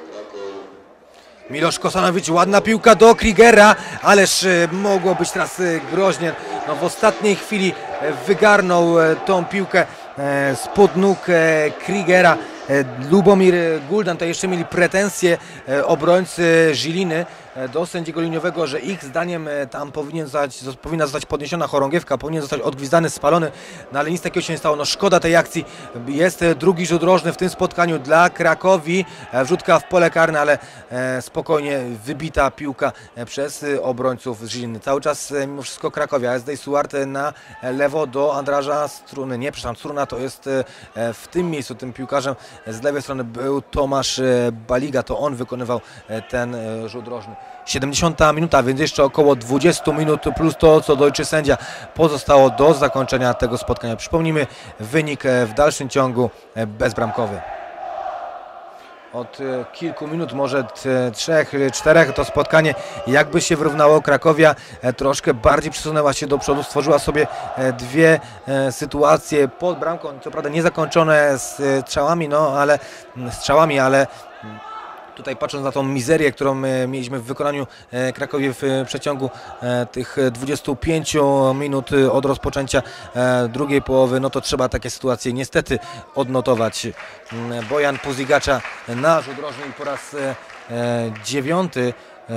Milosz Kosanowicz, ładna piłka do Krigera, ależ mogło być teraz groźnie. No, w ostatniej chwili wygarnął tą piłkę spod nóg Krigera. Lubomir Guldan. To jeszcze mieli pretensje obrońcy Żiliny do sędziego liniowego, że ich zdaniem tam powinien zostać, powinna zostać podniesiona chorągiewka, powinien zostać odgwizdany, spalony, no ale nic takiego się nie stało. No szkoda tej akcji. Jest drugi rzut rożny w tym spotkaniu dla Krakowi. Wrzutka w pole karne, ale spokojnie wybita piłka przez obrońców z Żiliny. Cały czas mimo wszystko Krakowia. S D Suart na lewo do Andraża Struny. Nie, przepraszam, Struna to jest w tym miejscu, tym piłkarzem z lewej strony był Tomasz Baliga, to on wykonywał ten rzut rożny. siedemdziesiąta minuta, więc jeszcze około dwadzieścia minut plus to, co doliczy sędzia, pozostało do zakończenia tego spotkania. Przypomnijmy, wynik w dalszym ciągu bezbramkowy. Od kilku minut, może trzech, czterech, to spotkanie jakby się wyrównało. Krakowia troszkę bardziej przesunęła się do przodu, stworzyła sobie dwie sytuacje pod bramką, co prawda niezakończone strzałami, no ale strzałami, ale tutaj patrząc na tą mizerię, którą mieliśmy w wykonaniu Krakowie w przeciągu tych dwudziestu pięciu minut od rozpoczęcia drugiej połowy, no to trzeba takie sytuacje niestety odnotować. Bojan Puzigacza na rzut rożny po raz dziewiąty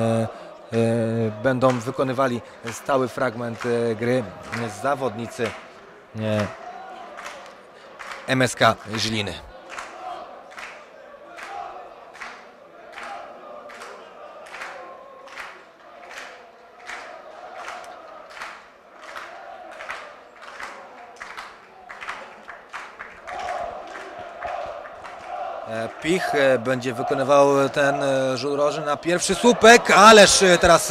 będą wykonywali stały fragment gry zawodnicy M S K Żiliny. Pich będzie wykonywał ten rzut rożny na pierwszy słupek, ależ teraz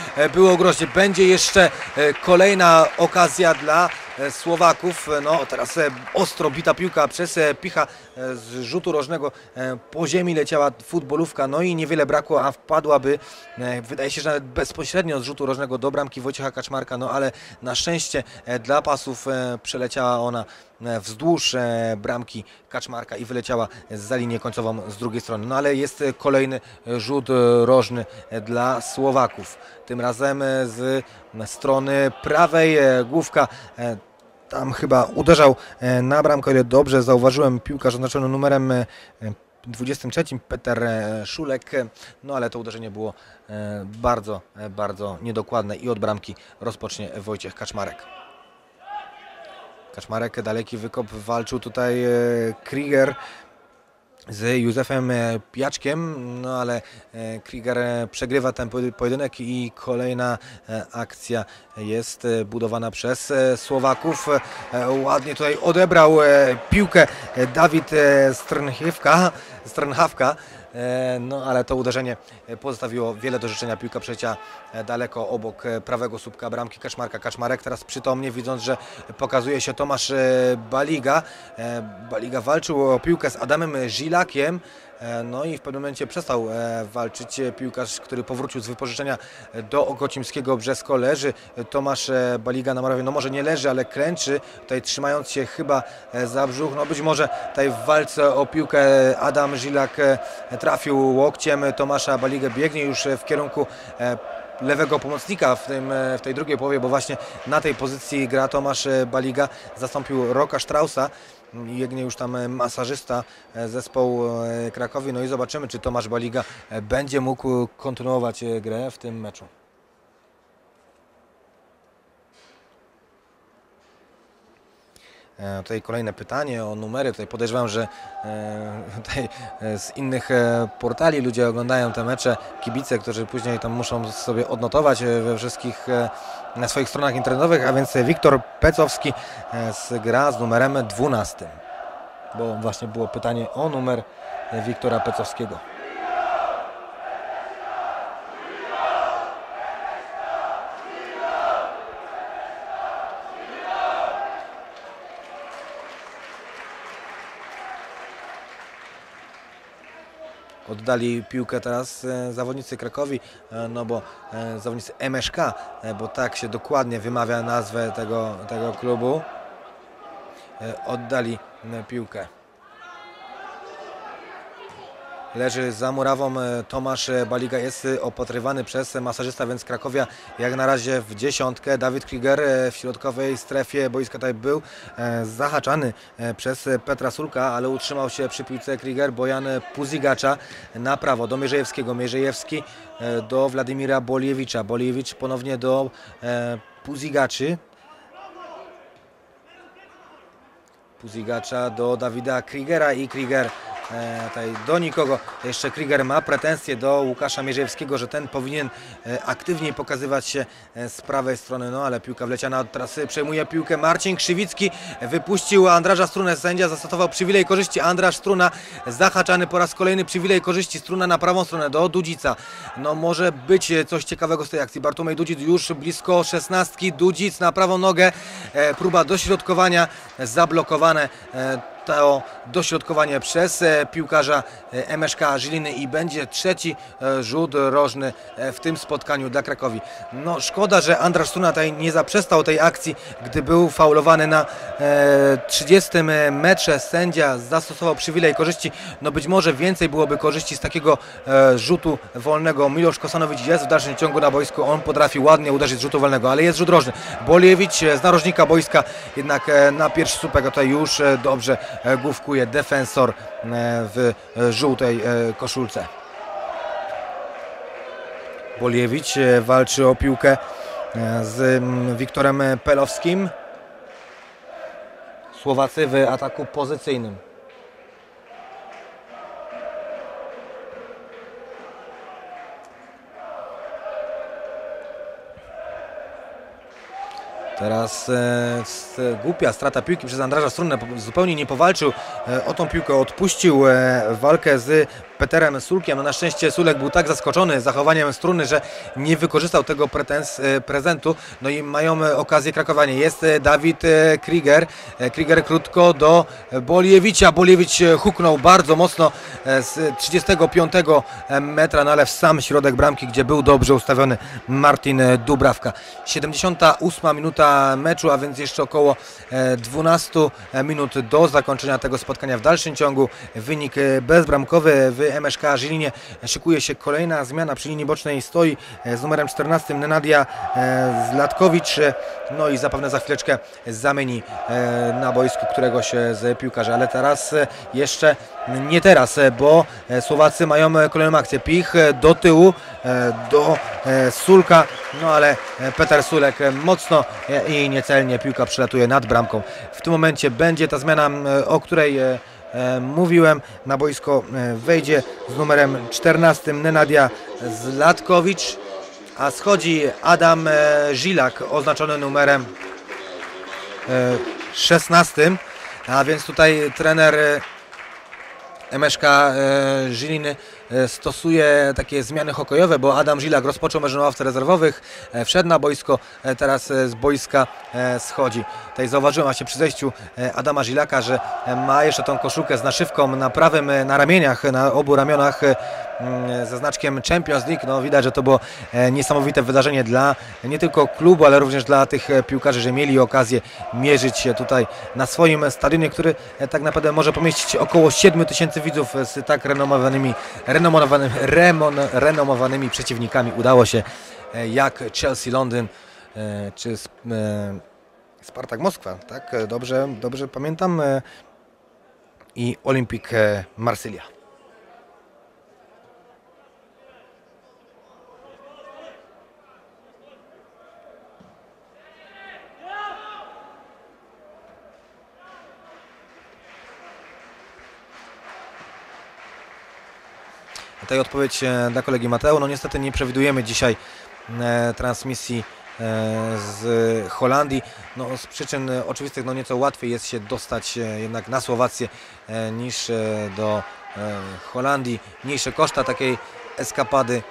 było groźnie. Będzie jeszcze kolejna okazja dla Słowaków. No teraz ostro bita piłka przez Picha z rzutu rożnego po ziemi leciała futbolówka, no i niewiele brakło, a wpadłaby, wydaje się, że nawet bezpośrednio z rzutu rożnego do bramki Wojciecha Kaczmarka, no ale na szczęście dla pasów przeleciała ona wzdłuż bramki Kaczmarka i wyleciała za linię końcową z drugiej strony. No ale jest kolejny rzut rożny dla Słowaków. Tym razem z strony prawej. Główka tam chyba uderzał na bramkę, o ile dobrze zauważyłem, piłkarz oznaczony numerem dwudziestym trzecim, Peter Szulek, no ale to uderzenie było bardzo, bardzo niedokładne i od bramki rozpocznie Wojciech Kaczmarek. Kaczmarek, daleki wykop, walczył tutaj Krieger z Józefem Piaczkiem, no ale Krieger przegrywa ten pojedynek i kolejna akcja jest budowana przez Słowaków. Ładnie tutaj odebrał piłkę Dawid Strnchawka, Strnchawka. No ale to uderzenie pozostawiło wiele do życzenia. Piłka przeleciała daleko obok prawego słupka bramki Kaczmarka. Kaczmarek teraz przytomnie, widząc, że pokazuje się Tomasz Baliga. Baliga walczył o piłkę z Adamem Żylakiem. No i w pewnym momencie przestał walczyć piłkarz, który powrócił z wypożyczenia do Okocimskiego Brzesko. Leży Tomasz Baliga na murawie, no może nie leży, ale klęczy, tutaj trzymając się chyba za brzuch. No być może tutaj w walce o piłkę Adam Żilak trafił łokciem Tomasza Baligę, biegnie już w kierunku lewego pomocnika w, tym, w tej drugiej połowie, bo właśnie na tej pozycji gra Tomasz Baliga, zastąpił Roka Strausa. Biegnie już tam masażysta zespołu Krakowi, no i zobaczymy, czy Tomasz Baliga będzie mógł kontynuować grę w tym meczu. Tutaj kolejne pytanie o numery. Tutaj podejrzewam, że tutaj z innych portali ludzie oglądają te mecze, kibice, którzy później tam muszą sobie odnotować we wszystkich na swoich stronach internetowych, a więc Wiktor Pecowski gra z numerem dwunastym, bo właśnie było pytanie o numer Wiktora Pecowskiego. Oddali piłkę teraz zawodnicy Krakowi, no bo zawodnicy M S K, bo tak się dokładnie wymawia nazwę tego, tego klubu, oddali piłkę. Leży za murawą Tomasz Baliga, jest opatrywany przez masażysta, więc Krakowia jak na razie w dziesiątkę. Dawid Krieger w środkowej strefie boiska tutaj był zahaczany przez Petra Sulka, ale utrzymał się przy piłce Krieger. Bojan Puzigacza na prawo do Mierzejewskiego, Mierzejewski do Władimira Boliewicza, Boliewicz ponownie do Puzigaczy. Puzigacza do Dawida Kriegera i Krieger E, tutaj do nikogo. Jeszcze Krieger ma pretensje do Łukasza Mierzejewskiego, że ten powinien e, aktywniej pokazywać się e, z prawej strony, no ale piłka wleciana od trasy, przejmuje piłkę Marcin Krzywicki, wypuścił Andraża Strunę, sędzia zastosował przywilej korzyści, Andraż Struna zahaczany po raz kolejny, przywilej korzyści, Struna na prawą stronę do Dudzica. No może być coś ciekawego z tej akcji. Bartłomiej Dudzic już blisko szesnastki, Dudzic na prawą nogę, e, próba dośrodkowania, zablokowane e, to dośrodkowanie przez piłkarza M S K Żiliny i będzie trzeci rzut rożny w tym spotkaniu dla Krakowi. No szkoda, że Andraż Struna tutaj nie zaprzestał tej akcji, gdy był faulowany na trzydziestym metrze. Sędzia zastosował przywilej korzyści. No być może więcej byłoby korzyści z takiego rzutu wolnego. Miłosz Kosanowicz jest w dalszym ciągu na boisku. On potrafi ładnie uderzyć z rzutu wolnego, ale jest rzut rożny. Boliewicz z narożnika boiska, jednak na pierwszy słupek tutaj już dobrze główkuje defensor w żółtej koszulce. Boliewicz walczy o piłkę z Wiktorem Pelowskim. Słowacy w ataku pozycyjnym. Teraz e, głupia strata piłki przez Andraża Strunę, zupełnie nie powalczył e, o tą piłkę, odpuścił e, walkę z Peterem Sulkiem. No na szczęście Sulek był tak zaskoczony zachowaniem Struny, że nie wykorzystał tego pretens, e, prezentu. No i mają e, okazję Krakowianie. Jest e, Dawid e, Krieger. E, Krieger krótko do Boliewicza. Boliewicz e, huknął bardzo mocno e, z trzydziestego piątego metra, no ale w sam środek bramki, gdzie był dobrze ustawiony Martin Dubrawka. siedemdziesiąta ósma minuta meczu, a więc jeszcze około dwanaście minut do zakończenia tego spotkania. W dalszym ciągu wynik bezbramkowy. W M S K Żilinie szykuje się kolejna zmiana. Przy linii bocznej stoi z numerem czternastym Nenadia Zlatkowicz, no i zapewne za chwileczkę zamieni na boisku któregoś z piłkarzy, ale teraz jeszcze nie teraz, bo Słowacy mają kolejną akcję. Pich do tyłu, do Sulka, no ale Peter Sulek mocno i niecelnie piłka przelatuje nad bramką. W tym momencie będzie ta zmiana, o której mówiłem. Na boisko wejdzie z numerem czternastym Nenadia Zlatkowicz, a schodzi Adam Żilak oznaczony numerem szesnastym, a więc tutaj trener M S K Żiliny stosuje takie zmiany hokejowe, bo Adam Żilak rozpoczął mecz na ławce rezerwowych, wszedł na boisko, teraz z boiska schodzi. Tutaj zauważyłem właśnie przy zejściu Adama Żilaka, że ma jeszcze tą koszulkę z naszywką na prawym, na ramieniach, na obu ramionach ze znaczkiem Champions League. No widać, że to było niesamowite wydarzenie dla nie tylko klubu, ale również dla tych piłkarzy, że mieli okazję mierzyć się tutaj na swoim stadionie, który tak naprawdę może pomieścić około siedmiu tysięcy widzów z tak renomowanymi renomowanymi, remon, renomowanymi przeciwnikami. Udało się jak Chelsea Londyn czy Spartak Moskwa, tak? Dobrze, dobrze pamiętam, i Olympique Marsylia. Tutaj odpowiedź dla kolegi Mateo. No niestety nie przewidujemy dzisiaj e, transmisji e, z Holandii. No, z przyczyn oczywistych no nieco łatwiej jest się dostać e, jednak na Słowację e, niż e, do e, Holandii. Mniejsze koszta takiej eskapady,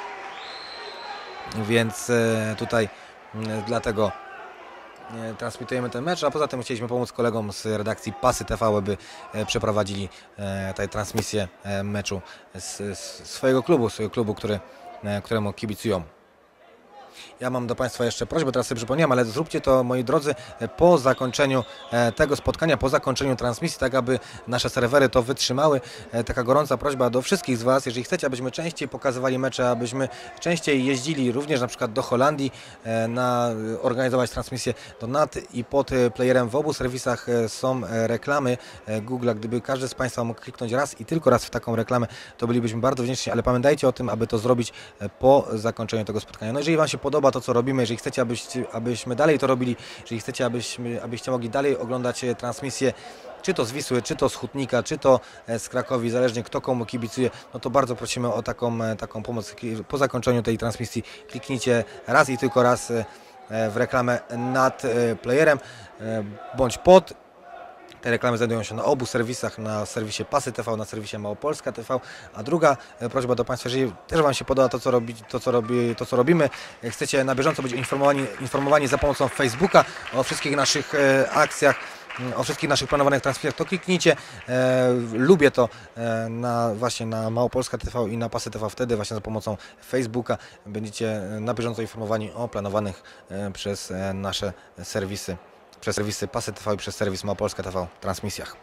więc e, tutaj e, dlatego transmitujemy ten mecz, a poza tym chcieliśmy pomóc kolegom z redakcji Pasy T V, aby przeprowadzili tę transmisję meczu z swojego klubu, swojego klubu, który, któremu kibicują. Ja mam do Państwa jeszcze prośbę, teraz sobie przypomniałem, ale zróbcie to, moi drodzy, po zakończeniu tego spotkania, po zakończeniu transmisji, tak aby nasze serwery to wytrzymały. Taka gorąca prośba do wszystkich z Was, jeżeli chcecie, abyśmy częściej pokazywali mecze, abyśmy częściej jeździli również na przykład do Holandii, na organizować transmisję, to nad i pod playerem w obu serwisach są reklamy Google. Gdyby każdy z Państwa mógł kliknąć raz i tylko raz w taką reklamę, to bylibyśmy bardzo wdzięczni, ale pamiętajcie o tym, aby to zrobić po zakończeniu tego spotkania. No jeżeli Wam się podoba to, co robimy, jeżeli chcecie, abyście, abyśmy dalej to robili, jeżeli chcecie, abyśmy, abyście mogli dalej oglądać transmisję, czy to z Wisły, czy to z Hutnika, czy to z Krakowi, zależnie kto komu kibicuje, no to bardzo prosimy o taką, taką pomoc. Po zakończeniu tej transmisji kliknijcie raz i tylko raz w reklamę nad playerem, bądź pod. Te reklamy znajdują się na obu serwisach, na serwisie Pasy T V, na serwisie Małopolska T V. A druga prośba do Państwa, jeżeli też Wam się podoba to, co, robi, to, co, robi, to, co robimy, chcecie na bieżąco być informowani, informowani za pomocą Facebooka o wszystkich naszych e, akcjach, o wszystkich naszych planowanych transmisjach, to kliknijcie. E, lubię to e, na, właśnie na Małopolska T V i na Pasy T V. Wtedy właśnie za pomocą Facebooka będziecie na bieżąco informowani o planowanych e, przez e, nasze serwisy. Przez serwisy Pasy T V i przez serwis Małopolska T V transmisjach.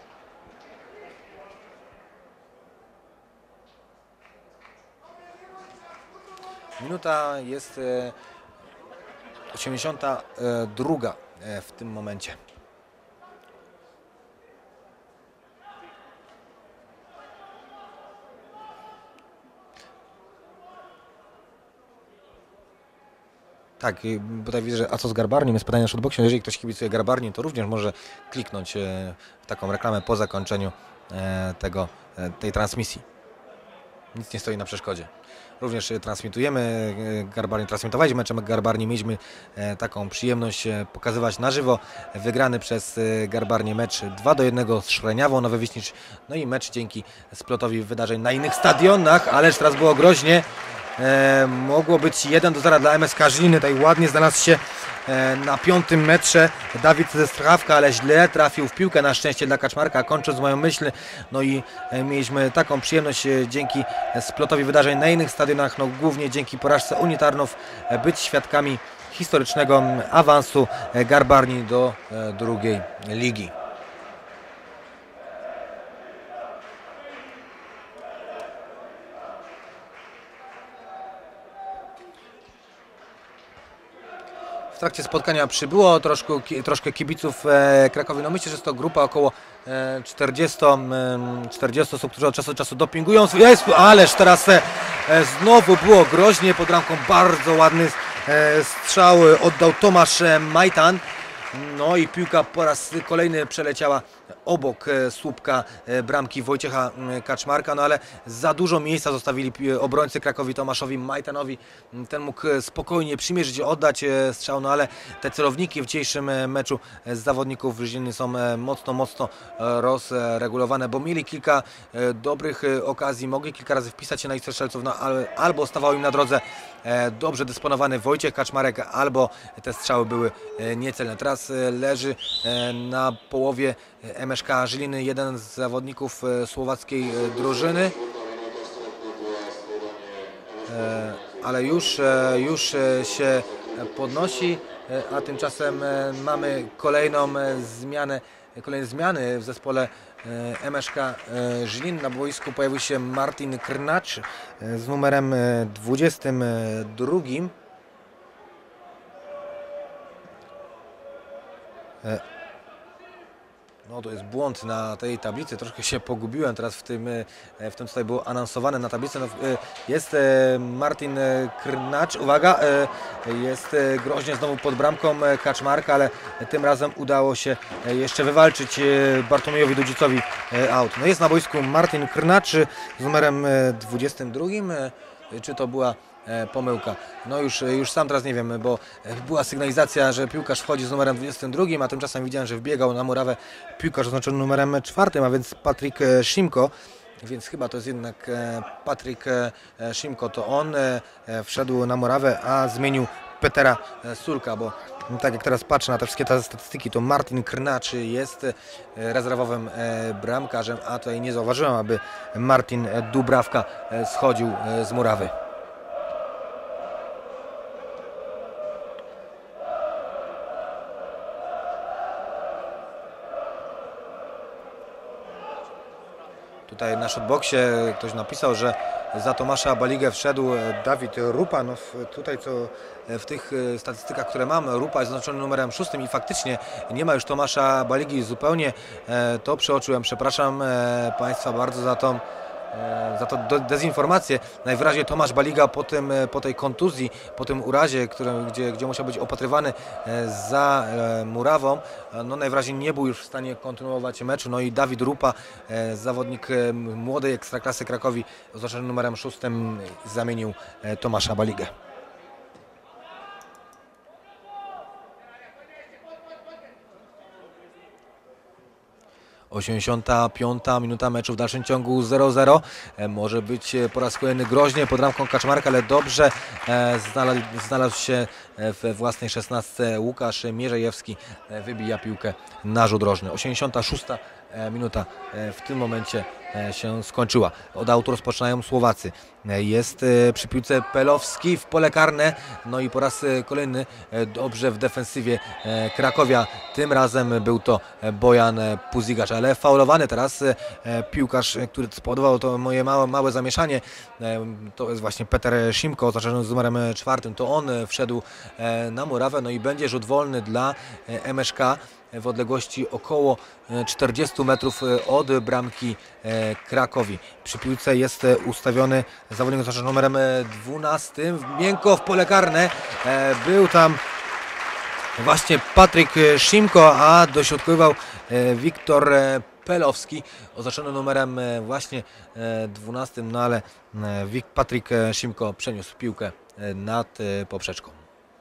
Minuta jest osiemdziesiąta druga w tym momencie. Tak, tutaj widzę, że a co z Garbarnim? Jest pytanie na Shotboxie. Jeżeli ktoś kibicuje Garbarni, to również może kliknąć w taką reklamę po zakończeniu tego, tej transmisji. nic nie stoi na przeszkodzie. Również transmitujemy Garbarni, transmitowaliśmy mecze Garbarni, mieliśmy taką przyjemność pokazywać na żywo wygrany przez Garbarnię mecz dwa do jednego z Szreniawą Nowy Wiśnicz, no i mecz dzięki splotowi wydarzeń na innych stadionach, ależ teraz było groźnie. E, mogło być jeden do zera dla M S K Żyliny. Tutaj ładnie znalazł się e, na piątym metrze Dawid ze Strachawka, ale źle trafił w piłkę, na szczęście dla Kaczmarka. Kończąc moją myśl, no i e, mieliśmy taką przyjemność e, dzięki splotowi wydarzeń na innych stadionach, no głównie dzięki porażce Unii Tarnów, e, być świadkami historycznego awansu e, Garbarni do e, drugiej ligi. W trakcie spotkania przybyło troszkę, troszkę kibiców e, Krakowi. No myślę, że jest to grupa około e, czterdziestu, e, czterdziestu osób, którzy od czasu do czasu dopingują. Jest, ależ teraz e, znowu było groźnie pod ramką. Bardzo ładny e, strzał oddał Tomasz Majtan. No i piłka po raz kolejny przeleciała obok słupka bramki Wojciecha Kaczmarka, no ale za dużo miejsca zostawili obrońcy Krakowi Tomaszowi Majtanowi. Ten mógł spokojnie przymierzyć, oddać strzał, no ale te celowniki w dzisiejszym meczu z zawodników Żyliny są mocno, mocno rozregulowane, bo mieli kilka dobrych okazji, mogli kilka razy wpisać się na listę strzelców, no ale albo stawał im na drodze dobrze dysponowany Wojciech Kaczmarek, albo te strzały były niecelne. Teraz leży na połowie M S K Żyliny jeden z zawodników słowackiej drużyny, ale już, już się podnosi, a tymczasem mamy kolejną zmianę, kolejne zmiany w zespole M S K Żylin. Na boisku pojawił się Martin Krnacz z numerem dwudziestym drugim. No to jest błąd na tej tablicy, troszkę się pogubiłem teraz w tym, w tym co tutaj było anonsowane na tablicy. No, jest Martin Krnacz, uwaga, jest groźnie znowu pod bramką Kaczmarka, ale tym razem udało się jeszcze wywalczyć Bartłomiejowi Dudzicowi aut. No jest na boisku Martin Krnacz z numerem dwudziestym drugim, czy to była pomyłka? No już, już sam teraz nie wiem, bo była sygnalizacja, że piłkarz wchodzi z numerem dwudziestym drugim, a tymczasem widziałem, że wbiegał na murawę piłkarz oznaczony numerem czwartym, a więc Patryk Szymko, więc chyba to jest jednak Patryk Szymko, to on wszedł na murawę, a zmienił Petera Sulka, bo tak jak teraz patrzę na te wszystkie te statystyki, to Martin Krnacz jest rezerwowym bramkarzem, a tutaj nie zauważyłem, aby Martin Dubrawka schodził z murawy. Tutaj na shotboxie ktoś napisał, że za Tomasza Baligę wszedł Dawid Rupa. No tutaj co w tych statystykach, które mam, Rupa jest oznaczony numerem szóstym i faktycznie nie ma już Tomasza Baligi zupełnie. To przeoczyłem. Przepraszam Państwa bardzo za tą za to dezinformację. Najwyraźniej Tomasz Baliga po, tym, po tej kontuzji, po tym urazie, który, gdzie, gdzie musiał być opatrywany za murawą, no najwyraźniej nie był już w stanie kontynuować meczu. No i Dawid Rupa, zawodnik młodej Ekstraklasy Krakowi, oznaczony numerem szóstym, zamienił Tomasza Baligę. osiemdziesiąta piąta minuta meczu, w dalszym ciągu zero zero. Może być po raz kolejny groźnie pod ramką Kaczmarka, ale dobrze znalazł, znalazł się we własnej szesnastce Łukasz Mierzejewski. Wybija piłkę na rzut rożny. osiemdziesiąta szósta minuta w tym momencie się skończyła. Od autu rozpoczynają Słowacy. Jest przy piłce Pelowski w pole karne. No i po raz kolejny dobrze w defensywie Krakowia. Tym razem był to Bojan Puzigacz, ale faulowany teraz piłkarz, który spowodował to moje małe, małe zamieszanie. To jest właśnie Peter Szymko, oznaczony z numerem czwartym. To on wszedł na murawę. No i będzie rzut wolny dla M S K w odległości około czterdziestu metrów od bramki Krakowi. Przy piłce jest ustawiony zawodnik oznaczony numerem dwunastym. Miękko w pole karne. Był tam właśnie Patryk Szymko, a dośrodkowywał Wiktor Pelowski, oznaczony numerem właśnie dwunastym, no ale Patryk Szymko przeniósł piłkę nad poprzeczką.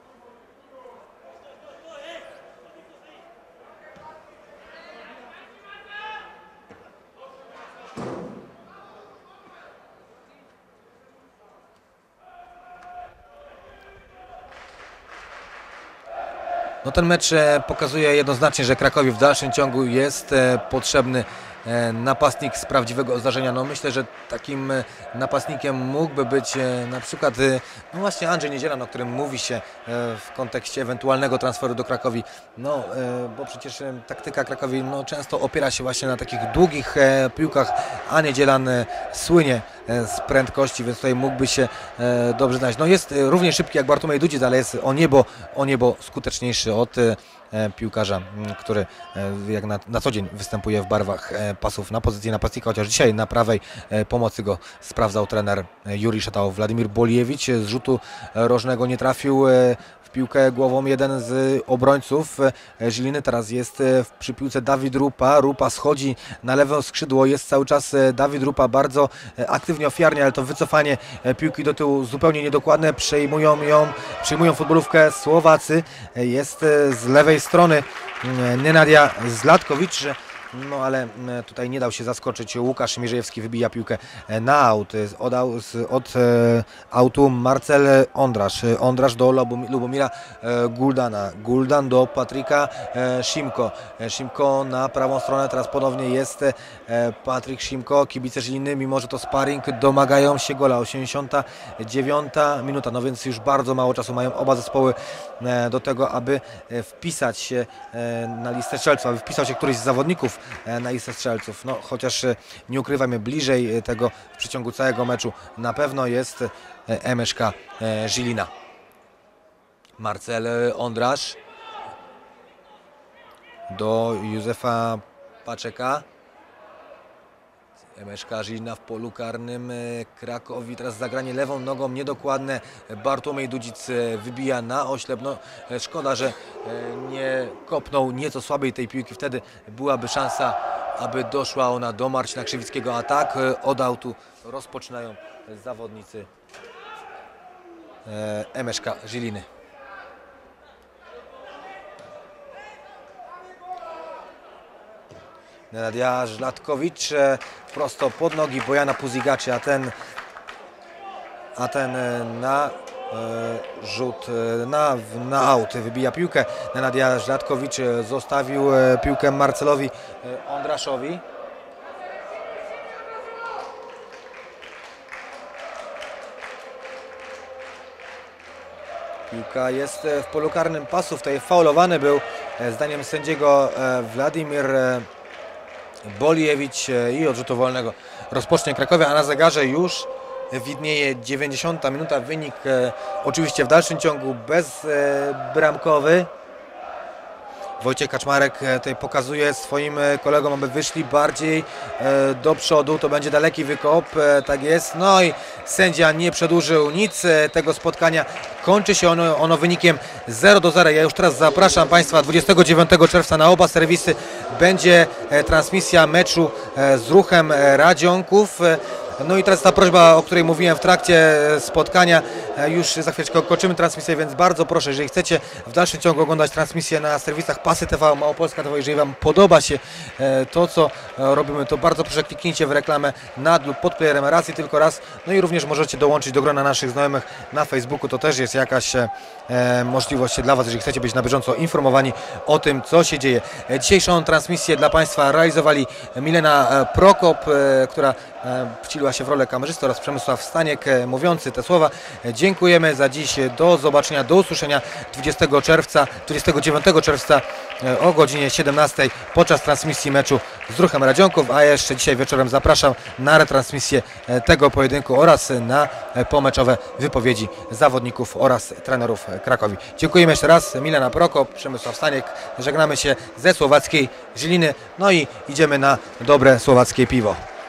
No ten mecz pokazuje jednoznacznie, że Krakowi w dalszym ciągu jest potrzebny napastnik z prawdziwego zdarzenia. No myślę, że takim napastnikiem mógłby być na przykład no właśnie Andrzej Niedzielan, o którym mówi się w kontekście ewentualnego transferu do Krakowi. No bo przecież taktyka Krakowi no, często opiera się właśnie na takich długich piłkach, a Niedzielan słynie z prędkości, więc tutaj mógłby się dobrze znaleźć. No jest równie szybki jak Bartłomiej Dudzic, ale jest o niebo, o niebo skuteczniejszy od piłkarza, który jak na, na co dzień występuje w barwach pasów na pozycji napastnika, chociaż dzisiaj na prawej pomocy go sprawdzał trener Jurij Szatałow. Władimir Boliewicz z rzutu rożnego nie trafił w piłkę głową jeden z obrońców Żiliny. Teraz jest przy piłce Dawid Rupa. Rupa schodzi na lewe skrzydło. Jest cały czas Dawid Rupa bardzo aktywnie, ofiarnie, ale to wycofanie piłki do tyłu zupełnie niedokładne. Przejmują ją, przejmują futbolówkę Słowacy. Jest z lewej strony Nenadia Zlatkowicz. No ale tutaj nie dał się zaskoczyć. Łukasz Mierzejewski wybija piłkę na aut. Od, od autu Marcel Ondrasz. Ondrasz do Lubomira Guldana. Guldan do Patryka Szymko. Szymko na prawą stronę. Teraz ponownie jest Patryk Szymko. Kibice Żiliny, mimo że to sparring, domagają się gola. osiemdziesiąta dziewiąta minuta. No więc już bardzo mało czasu mają oba zespoły do tego, aby wpisać się na listę strzelców, aby wpisał się któryś z zawodników na listę strzelców. No, chociaż nie ukrywajmy, bliżej tego w przeciągu całego meczu na pewno jest M Sz K Żilina. Marcel Ondrasz do Józefa Paczeka. M Sz K Żilina w polu karnym Krakowi. Teraz zagranie lewą nogą niedokładne. Bartłomiej Dudzic wybija na oślep. No, szkoda, że nie kopnął nieco słabiej tej piłki. Wtedy byłaby szansa, aby doszła ona do Marcina Krzywickiego. A tak od autu rozpoczynają zawodnicy M Sz K Żiliny. Nenadia Zlatkowicz prosto pod nogi Bojana Puzigacza, a ten, a ten na e, rzut, na, na aut wybija piłkę. Nenadia Zlatkowicz zostawił piłkę Marcelowi Ondraszowi. Piłka jest w polu karnym pasów. Tutaj faulowany był zdaniem sędziego Władimir Boliewicz i od rzutu wolnego rozpocznie Krakowie, a na zegarze już widnieje dziewięćdziesiąta minuta. Wynik e, oczywiście w dalszym ciągu bezbramkowy. Wojciech Kaczmarek tutaj pokazuje swoim kolegom, aby wyszli bardziej do przodu. To będzie daleki wykop, tak jest. No i sędzia nie przedłużył nic tego spotkania. Kończy się ono, ono wynikiem zero do zera. Ja już teraz zapraszam Państwa dwudziestego dziewiątego czerwca na oba serwisy. Będzie transmisja meczu z Ruchem Radzionków. No i teraz ta prośba, o której mówiłem w trakcie spotkania, już za chwileczkę kończymy transmisję, więc bardzo proszę, jeżeli chcecie w dalszym ciągu oglądać transmisję na serwisach Pasy T V, Małopolska T V, jeżeli Wam podoba się to, co robimy, to bardzo proszę kliknijcie w reklamę nad lub pod playerem raz i tylko raz. No i również możecie dołączyć do grona naszych znajomych na Facebooku, to też jest jakaś możliwość dla Was, jeżeli chcecie być na bieżąco informowani o tym, co się dzieje. Dzisiejszą transmisję dla Państwa realizowali Milena Prokop, która wcieliła się w rolę kamerzysty, oraz Przemysław Staniek mówiący te słowa. Dziękujemy za dziś. Do zobaczenia, do usłyszenia dwudziestego czerwca, dwudziestego dziewiątego czerwca o godzinie siedemnastej podczas transmisji meczu z Ruchem Radzionków, a jeszcze dzisiaj wieczorem zapraszam na retransmisję tego pojedynku oraz na pomeczowe wypowiedzi zawodników oraz trenerów Krakowi. Dziękujemy jeszcze raz. Milena Prokop, Przemysław Staniek. Żegnamy się ze słowackiej Żiliny. No i idziemy na dobre słowackie piwo.